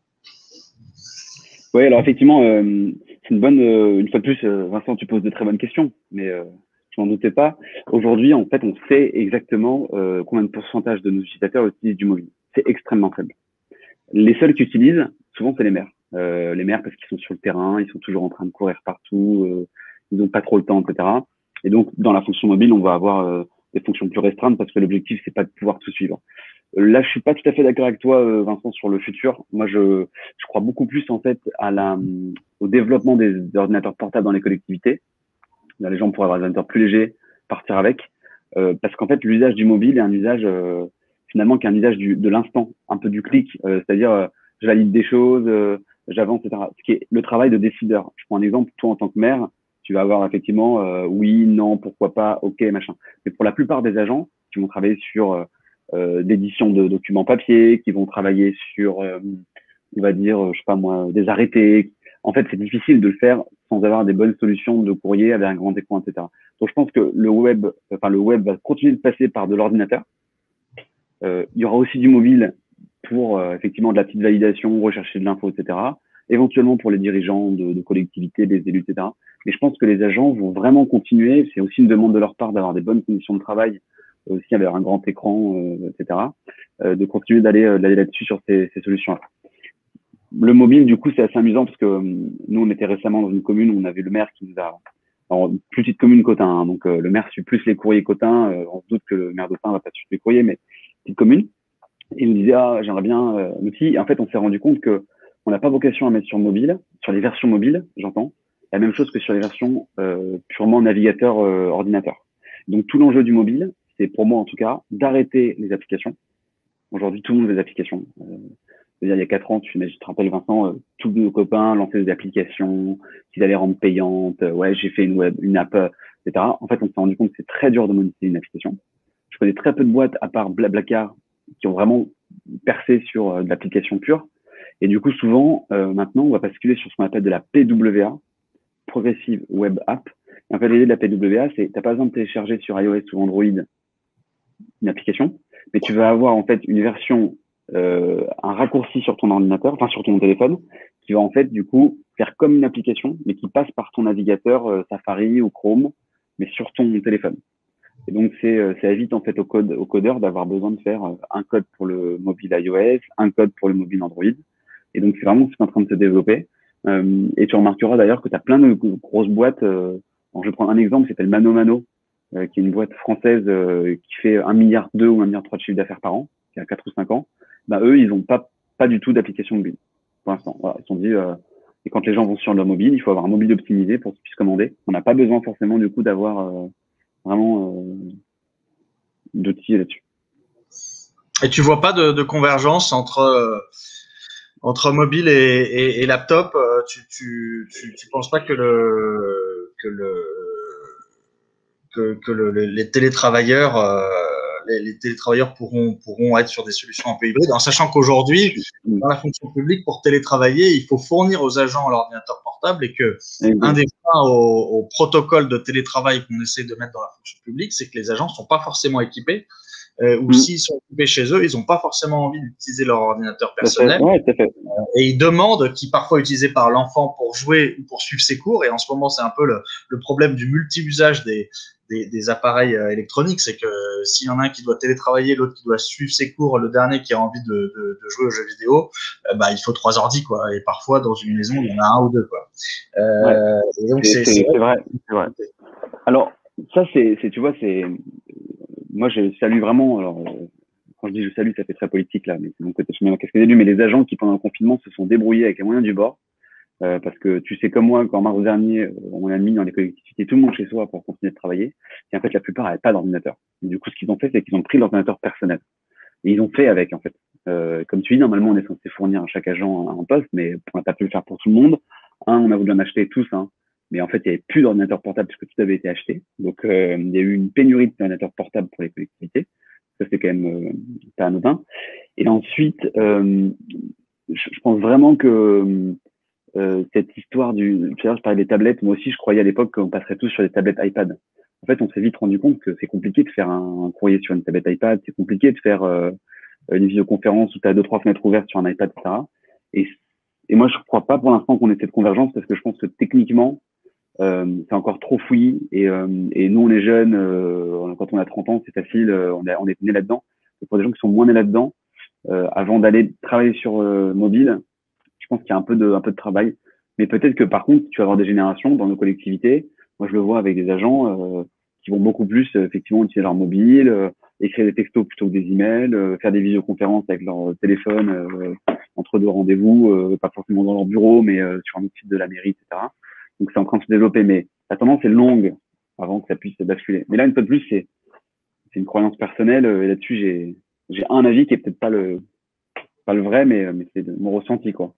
Oui, alors effectivement, c'est une bonne. Une fois de plus, Vincent, tu poses de très bonnes questions, mais je m'en doutais pas. Aujourd'hui, en fait, on sait exactement combien de pourcentage de nos utilisateurs utilisent du mobile. C'est extrêmement faible. Les seuls qui utilisent, souvent, c'est les maires. Les maires parce qu'ils sont sur le terrain, ils sont toujours en train de courir partout, ils n'ont pas trop le temps, etc. Et donc, dans la fonction mobile, on va avoir des fonctions plus restreintes parce que l'objectif, c'est pas de pouvoir tout suivre. Là, je suis pas tout à fait d'accord avec toi, Vincent, sur le futur. Moi, je crois beaucoup plus en fait au développement des ordinateurs portables dans les collectivités. Là, les gens pourraient avoir des ordinateurs plus légers, partir avec, parce qu'en fait, l'usage du mobile est un usage finalement qui est un usage de l'instant, un peu du clic, c'est-à-dire je valide des choses, j'avance, etc. Ce qui est le travail de décideur. Je prends un exemple, toi en tant que maire, tu vas avoir effectivement oui, non, pourquoi pas, ok, machin. Mais pour la plupart des agents qui vont travailler sur d'édition de documents papier, qui vont travailler sur, on va dire, je sais pas moi, des arrêtés. En fait, c'est difficile de le faire sans avoir des bonnes solutions de courrier avec un grand écran, etc. Donc, je pense que le web va continuer de passer par de l'ordinateur. Il y aura aussi du mobile pour effectivement de la petite validation, rechercher de l'info, etc. Éventuellement pour les dirigeants de collectivités, des élus, etc. Mais je pense que les agents vont vraiment continuer. C'est aussi une demande de leur part d'avoir des bonnes conditions de travail, aussi avec un grand écran, etc. De continuer d'aller là-dessus sur ces solutions-là. Le mobile, du coup, c'est assez amusant parce que nous, on était récemment dans une commune où on avait le maire qui nous a, alors, une plus petite commune qu'Autun, hein, donc le maire suit plus les courriers qu'Autun. On se doute que le maire d'Autun va pas suivre les courriers, mais petite commune. Et il nous disait, j'aimerais bien un outil. Et en fait, on s'est rendu compte que on n'a pas vocation à mettre sur mobile, sur les versions mobiles, j'entends, la même chose que sur les versions purement navigateur ordinateur. Donc tout l'enjeu du mobile, c'est pour moi en tout cas d'arrêter les applications. Aujourd'hui, tout le monde a des applications. Il y a 4 ans, je te rappelle Vincent, tous nos copains lançaient des applications qu'ils allaient rendre payantes. Ouais, j'ai fait une app, etc. En fait, on s'est rendu compte que c'est très dur de monétiser une application. Je connais très peu de boîtes, à part Blablacar, qui ont vraiment percé sur de l'application pure. Et du coup, souvent, maintenant, on va basculer sur ce qu'on appelle de la PWA, Progressive Web App. Et en fait, l'idée de la PWA, c'est t'as pas besoin de télécharger sur iOS ou Android une application, mais tu vas avoir en fait une version, un raccourci sur ton ordinateur, enfin sur ton téléphone, qui va en fait du coup faire comme une application, mais qui passe par ton navigateur Safari ou Chrome, mais sur ton téléphone. Et donc, ça évite en fait aux codeurs d'avoir besoin de faire un code pour le mobile iOS, un code pour le mobile Android. Et donc, c'est vraiment ce qui est en train de se développer. Et tu remarqueras d'ailleurs que tu as plein de grosses boîtes. Je vais prendre un exemple qui s'appelle Mano Mano, qui est une boîte française qui fait 1,2 milliard ou 1,3 milliard de chiffre d'affaires par an, qui a 4 ou 5 ans. Bah, eux, ils n'ont pas du tout d'application mobile pour l'instant. Voilà, ils se sont dit, et quand les gens vont sur leur mobile, il faut avoir un mobile optimisé pour qu'ils puissent commander. On n'a pas besoin forcément du coup d'avoir vraiment d'outils là-dessus. Et tu vois pas de convergence entre mobile et laptop? Tu penses pas les télétravailleurs les télétravailleurs pourront être sur des solutions un peu hybrides, en sachant qu'aujourd'hui, dans la fonction publique, pour télétravailler, il faut fournir aux agents l'ordinateur portable et que un des freins au protocole de télétravail qu'on essaie de mettre dans la fonction publique, c'est que les agents ne sont pas forcément équipés. Ou s'ils sont occupés chez eux, ils n'ont pas forcément envie d'utiliser leur ordinateur personnel. Ouais, tout à fait. Et ils demandent, qui parfois est utilisé par l'enfant pour jouer ou pour suivre ses cours. Et en ce moment, c'est un peu le problème du multi-usage des appareils électroniques. C'est que s'il y en a un qui doit télétravailler, l'autre qui doit suivre ses cours, le dernier qui a envie de jouer aux jeux vidéo, il faut 3 ordi, quoi. Et parfois, dans une maison, il y en a un ou deux, quoi. Et donc, c'est vrai. Alors, ça, tu vois, moi, je salue vraiment, alors, quand je dis je salue, ça fait très politique, là, mais c'est mon côté, je mets ma casquette d'élu, mais les agents qui, pendant le confinement, se sont débrouillés avec les moyens du bord, parce que tu sais comme moi, qu'en mars dernier, on a mis dans les collectivités tout le monde chez soi pour continuer de travailler, et en fait, la plupart n'avaient pas d'ordinateur. Du coup, ce qu'ils ont fait, c'est qu'ils ont pris l'ordinateur personnel. Et ils ont fait avec, en fait. Comme tu dis, normalement, on est censé fournir à chaque agent un poste, mais on n'a pas pu le faire pour tout le monde. On a voulu en acheter tous, mais en fait, il n'y avait plus d'ordinateur portable puisque tout avait été acheté. Donc, il y a eu une pénurie d'ordinateurs portables pour les collectivités. Ça, c'est quand même pas anodin. Et ensuite, je pense vraiment que cette histoire tu sais, je parlais des tablettes. Moi aussi, je croyais à l'époque qu'on passerait tous sur des tablettes iPad. En fait, on s'est vite rendu compte que c'est compliqué de faire un courrier sur une tablette iPad. C'est compliqué de faire une visioconférence où tu as 2-3 fenêtres ouvertes sur un iPad, etc. Et moi, je ne crois pas pour l'instant qu'on ait cette convergence parce que je pense que techniquement, c'est encore trop fouillis et nous on est jeunes, quand on a 30 ans c'est facile, on est né là-dedans. Et pour des gens qui sont moins nés là-dedans, avant d'aller travailler sur mobile, je pense qu'il y a un peu de travail. Mais peut-être que par contre tu vas avoir des générations dans nos collectivités, moi je le vois avec des agents qui vont beaucoup plus effectivement utiliser leur mobile, écrire des textos plutôt que des emails, faire des visioconférences avec leur téléphone entre deux rendez-vous, pas forcément dans leur bureau mais sur un autre site de la mairie, etc. Donc, c'est en train de se développer, mais la tendance est longue avant que ça puisse basculer. Mais là, une fois de plus, c'est une croyance personnelle. Et là-dessus, j'ai un avis qui est peut-être pas le vrai, mais c'est mon ressenti, quoi.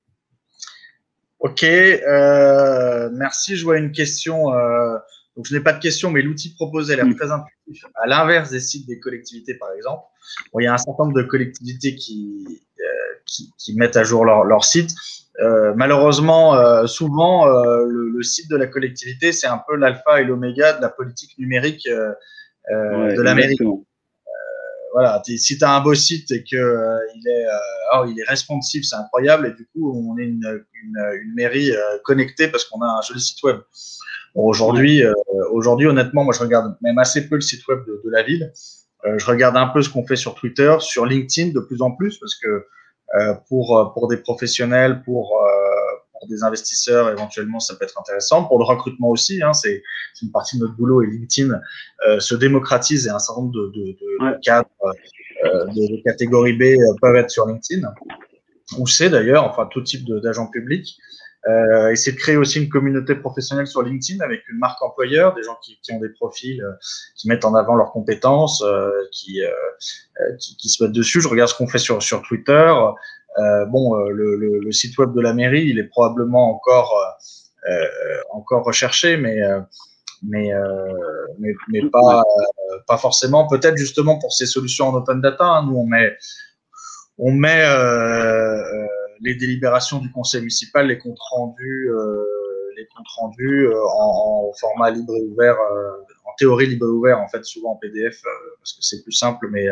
Ok, merci. Je vois une question. Donc, je n'ai pas de question, mais l'outil proposé a l'air très intuitif, à l'inverse des sites des collectivités, par exemple. Bon, il y a un certain nombre de collectivités qui mettent à jour leur site. Malheureusement, souvent, le site de la collectivité, c'est un peu l'alpha et l'oméga de la politique numérique de la mairie. Voilà, si tu as un beau site et que il est responsive, c'est incroyable, et du coup, on est une mairie connectée parce qu'on a un joli site web. Bon, aujourd'hui, honnêtement, moi, je regarde même assez peu le site web de la ville. Je regarde un peu ce qu'on fait sur Twitter, sur LinkedIn de plus en plus, parce que pour des professionnels, pour des investisseurs, éventuellement, ça peut être intéressant. Pour le recrutement aussi, c'est une partie de notre boulot, et LinkedIn se démocratise, et un certain nombre de cadres de catégorie B peuvent être sur LinkedIn, ou C d'ailleurs, enfin tout type d'agents publics. Essayer de créer aussi une communauté professionnelle sur LinkedIn avec une marque employeur, des gens qui ont des profils qui mettent en avant leurs compétences, qui se mettent dessus. Je regarde ce qu'on fait sur Twitter. Le site web de la mairie, il est probablement encore recherché, mais pas forcément. Peut-être justement pour ces solutions en open data. Nous, on met les délibérations du conseil municipal, les comptes rendus en format libre et ouvert, en théorie libre et ouvert, en fait, souvent en PDF, parce que c'est plus simple, mais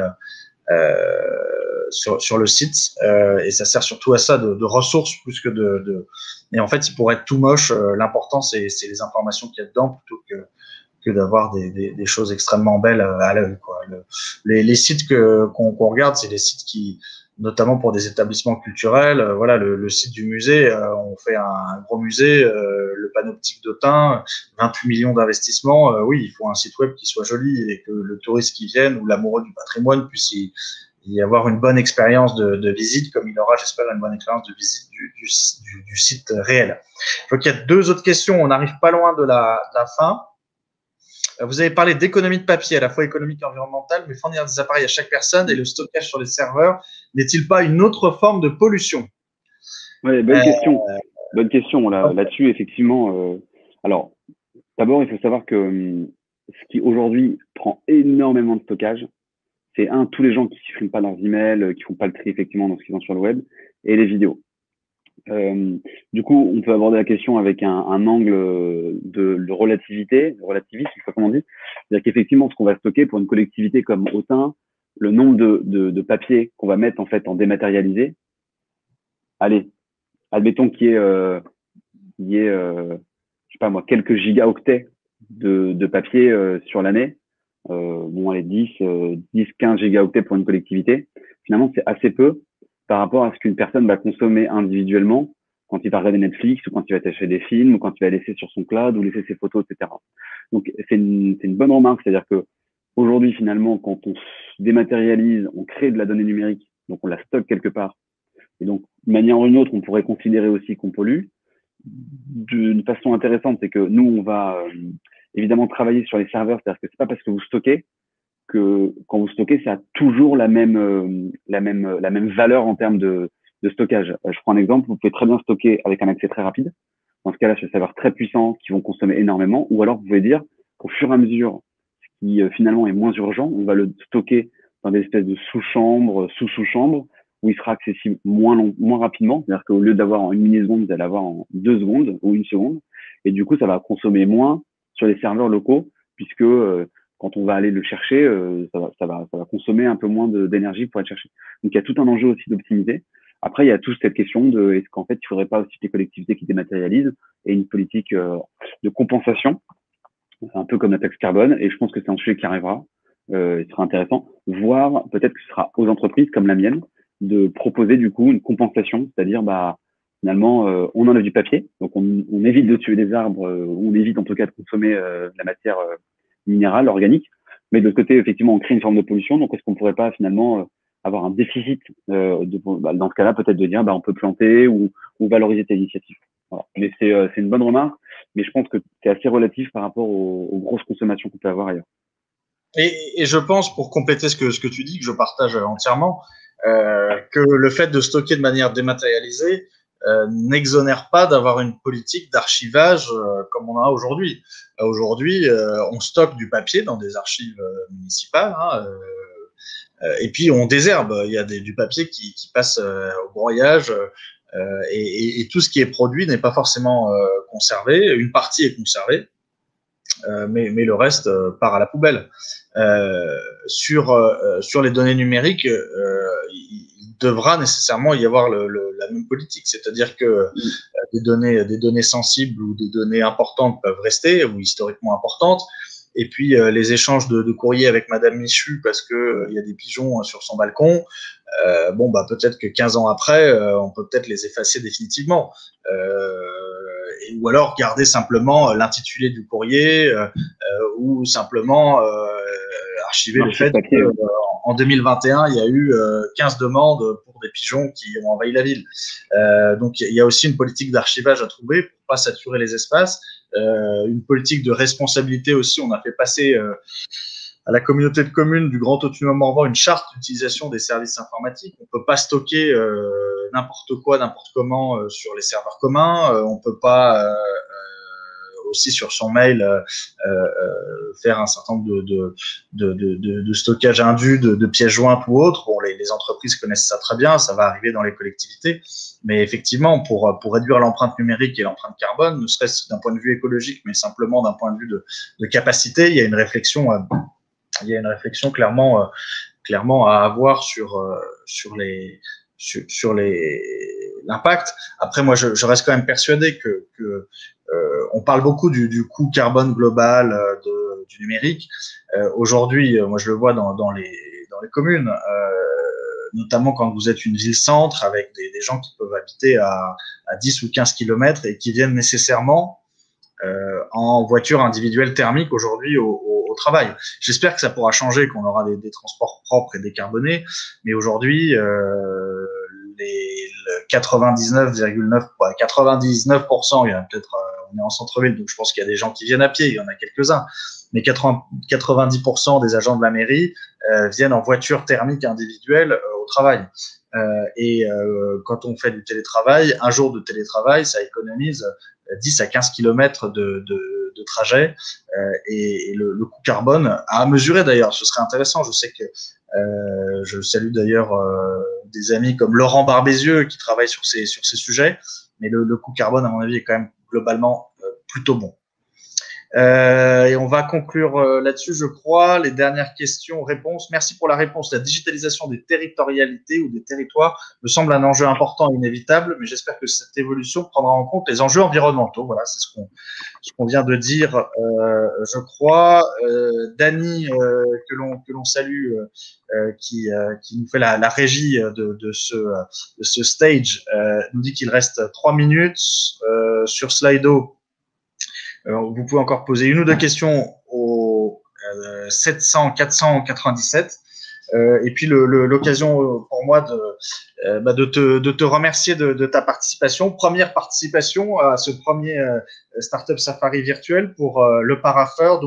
sur le site, et ça sert surtout à ça de ressources plus que et en fait, il pourrait être tout moche. L'important, c'est les informations qu'il y a dedans plutôt que que d'avoir des choses extrêmement belles à l'œil, quoi. Les sites qu'on regarde, c'est des sites qui, notamment pour des établissements culturels, voilà, le site du musée, on fait un gros musée, le panoptique d'Autun, 28 millions d'investissements. Oui, il faut un site web qui soit joli et que le touriste qui vienne ou l'amoureux du patrimoine puisse y avoir une bonne expérience de visite, comme il aura, j'espère, une bonne expérience de visite du site réel. Donc, il y a 2 autres questions. On n'arrive pas loin de la fin. Vous avez parlé d'économie de papier, à la fois économique et environnementale, mais fournir des appareils à chaque personne et le stockage sur les serveurs n'est-il pas une autre forme de pollution? Ouais, bonne question. Bonne question là-dessus, effectivement. Alors, d'abord, il faut savoir que ce qui aujourd'hui prend énormément de stockage, c'est tous les gens qui ne suppriment pas leurs emails, qui font pas le tri effectivement dans ce qu'ils ont sur le web, et les vidéos. Du coup, on peut aborder la question avec un angle de relativité, relativisme, je sais pas comment on dit. C'est-à-dire qu'effectivement, ce qu'on va stocker pour une collectivité comme Autun, le nombre de papiers qu'on va mettre en fait en dématérialisé, allez, admettons qu'il y ait, je sais pas moi, quelques gigaoctets de papier sur l'année. Bon, allez, 10-15 gigaoctets pour une collectivité. Finalement, c'est assez peu par rapport à ce qu'une personne va consommer individuellement quand il va regarder Netflix ou quand il va acheter des films ou quand il va laisser sur son cloud ou laisser ses photos, etc. Donc, c'est une bonne remarque. C'est-à-dire que aujourd'hui, finalement, quand on se dématérialise, on crée de la donnée numérique, donc on la stocke quelque part. Et donc, d'une manière ou d'une autre, on pourrait considérer aussi qu'on pollue. D'une façon intéressante, c'est que nous, on va évidemment travailler sur les serveurs. C'est-à-dire que c'est pas parce que vous stockez que quand vous stockez, ça a toujours la même valeur en termes de stockage. Je prends un exemple, vous pouvez très bien stocker avec un accès très rapide. Dans ce cas-là, c'est des serveurs très puissants qui vont consommer énormément. Ou alors, vous pouvez dire qu'au fur et à mesure, ce qui finalement est moins urgent, on va le stocker dans des espèces de sous-chambres, sous-sous-chambres, où il sera accessible moins rapidement. C'est-à-dire qu'au lieu d'avoir en 1 milliseconde, vous allez avoir en 2 secondes ou 1 seconde. Et du coup, ça va consommer moins sur les serveurs locaux, puisque quand on va aller le chercher, ça va consommer un peu moins d'énergie pour être cherché. Donc, il y a tout un enjeu aussi d'optimiser. Après, il y a toute cette question de est-ce qu'en fait, il faudrait pas aussi des collectivités qui dématérialisent et une politique de compensation, un peu comme la taxe carbone. Et je pense que c'est un sujet qui arrivera. Il sera intéressant, voire peut-être que ce sera aux entreprises comme la mienne de proposer du coup une compensation, c'est-à-dire finalement on enlève du papier, donc on évite de tuer des arbres, on évite en tout cas de consommer de la matière minérale, organique, mais de l'autre côté effectivement on crée une forme de pollution, donc est-ce qu'on pourrait pas finalement avoir un déficit dans ce cas-là peut-être de dire on peut planter ou valoriser tes initiatives. Voilà. Mais c'est une bonne remarque, mais je pense que c'est assez relatif par rapport aux grosses consommations qu'on peut avoir ailleurs. Et je pense, pour compléter ce que tu dis, que je partage entièrement, que le fait de stocker de manière dématérialisée n'exonère pas d'avoir une politique d'archivage comme on a aujourd'hui. Aujourd'hui, on stocke du papier dans des archives municipales, hein, et puis on désherbe. Il y a du papier qui passe au broyage, et tout ce qui est produit n'est pas forcément conservé. Une partie est conservée, mais le reste part à la poubelle. Sur les données numériques, il devra nécessairement y avoir la même politique, c'est-à-dire que des données sensibles ou des données importantes peuvent rester, ou historiquement importantes, et puis les échanges de courrier avec Madame Michu parce que il y a des pigeons sur son balcon, peut-être que 15 ans après, on peut peut-être les effacer définitivement. Ou alors garder simplement l'intitulé du courrier, ou simplement archiver le fait qu'en 2021, il y a eu 15 demandes pour des pigeons qui ont envahi la ville. Donc, il y a aussi une politique d'archivage à trouver pour ne pas saturer les espaces. Une politique de responsabilité aussi. On a fait passer à la communauté de communes du Grand Autunois-Morvan une charte d'utilisation des services informatiques. On ne peut pas stocker n'importe quoi, n'importe comment sur les serveurs communs. On ne peut pas aussi sur son mail faire un certain nombre de stockage indu, de pièces jointes ou autres. Bon, les entreprises connaissent ça très bien, ça va arriver dans les collectivités. Mais effectivement, pour réduire l'empreinte numérique et l'empreinte carbone, ne serait-ce d'un point de vue écologique, mais simplement d'un point de vue de capacité, il y a une réflexion clairement à avoir sur l'impact. Après, moi, je reste quand même persuadé que on parle beaucoup du coût carbone global du numérique. Aujourd'hui, moi je le vois dans les communes, notamment quand vous êtes une ville-centre avec des gens qui peuvent habiter à 10 ou 15 kilomètres et qui viennent nécessairement en voiture individuelle thermique aujourd'hui au travail. J'espère que ça pourra changer, qu'on aura des transports propres et décarbonés, mais aujourd'hui, les 99,9%, il y a peut-être, on est en centre-ville, donc je pense qu'il y a des gens qui viennent à pied, il y en a quelques-uns, mais 90% des agents de la mairie viennent en voiture thermique individuelle au travail. Quand on fait du télétravail, un jour de télétravail, ça économise 10 à 15 kilomètres de trajet et le coût carbone à mesurer d'ailleurs, ce serait intéressant. Je sais que je salue d'ailleurs des amis comme Laurent Barbézieux qui travaillent sur ces sujets, mais le coût carbone à mon avis est quand même globalement plutôt bon. Et on va conclure là-dessus, je crois. Les dernières questions, réponses. Merci pour la réponse. La digitalisation des territorialités ou des territoires me semble un enjeu important et inévitable, mais j'espère que cette évolution prendra en compte les enjeux environnementaux. Voilà, c'est ce qu'on vient de dire, je crois. Dany, que l'on salue, qui nous fait la régie de ce stage, nous dit qu'il reste 3 minutes. Sur Slido, vous pouvez encore poser une ou deux questions au 700 497. Et puis l'occasion pour moi de te remercier de ta participation. Première participation à ce premier Startup Safari virtuel pour le Paraffeur,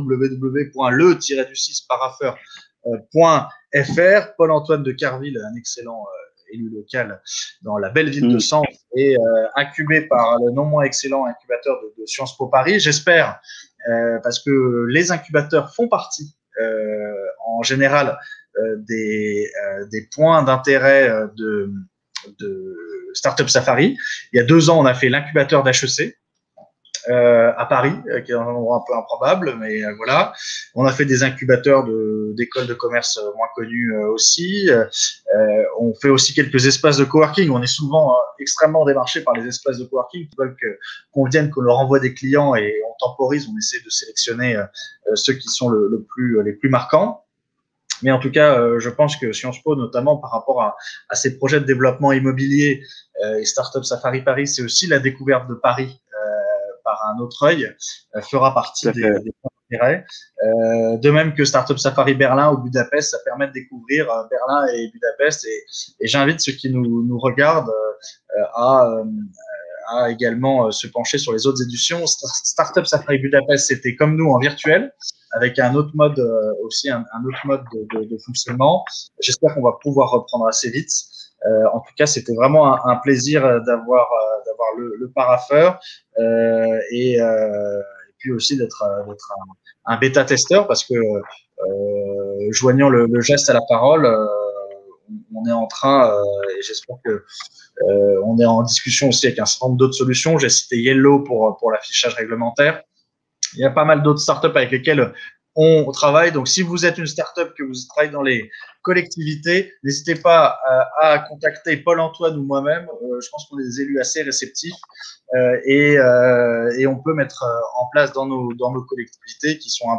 www.le-paraffeur.fr. Paul-Antoine de Carville, un excellent élu local dans la belle ville de Sens et incubé par le non moins excellent incubateur de Sciences Po Paris. J'espère, parce que les incubateurs font partie en général des points d'intérêt de Startup Safari. Il y a 2 ans, on a fait l'incubateur d'HEC à Paris, qui est un endroit un peu improbable, mais voilà. On a fait des incubateurs d'écoles de commerce moins connues aussi. On fait aussi quelques espaces de coworking. On est souvent extrêmement démarché par les espaces de coworking qui veulent qu'on vienne, qu'on leur envoie des clients et on temporise, on essaie de sélectionner ceux qui sont les plus marquants. Mais en tout cas, je pense que Sciences Po, notamment par rapport à ces projets de développement immobilier et Startup Safari Paris, c'est aussi la découverte de Paris par un autre œil, fera partie des points d'intérêt. De même que Startup Safari Berlin ou Budapest, ça permet de découvrir Berlin et Budapest. Et j'invite ceux qui nous regardent à également se pencher sur les autres éditions. Startup Safari Budapest, c'était comme nous en virtuel, avec un autre mode aussi, un autre mode de fonctionnement. J'espère qu'on va pouvoir reprendre assez vite. En tout cas, c'était vraiment un plaisir d'avoir le Paraffeur et puis aussi d'être un bêta-testeur parce que joignant le geste à la parole, on est en train, et j'espère que on est en discussion aussi avec un certain nombre d'autres solutions. J'ai cité Yellow pour l'affichage réglementaire. Il y a pas mal d'autres startups avec lesquelles on travaille. Donc, si vous êtes une startup que vous travaillez dans les collectivités, n'hésitez pas à contacter Paul-Antoine ou moi-même. Je pense qu'on est des élus assez réceptifs et on peut mettre en place dans nos collectivités qui sont un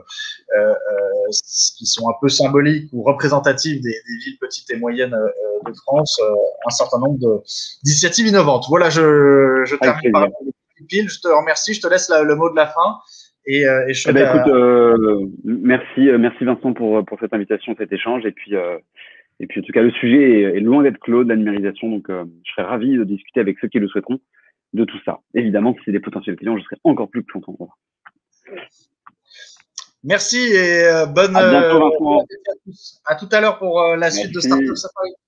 peu symboliques ou représentatives des villes petites et moyennes de France, un certain nombre d'initiatives innovantes. Voilà, je termine par pile. Je te remercie. Je te laisse le mot de la fin. Écoute, merci Vincent pour cette invitation, cet échange. Et puis en tout cas, le sujet est loin d'être clos de la numérisation. Donc, je serais ravi de discuter avec ceux qui le souhaiteront de tout ça. Évidemment, si c'est des potentiels clients, je serais encore plus content. Voilà. Merci et bonne. À bientôt, Vincent. À tout à l'heure pour la suite de Startup Safari.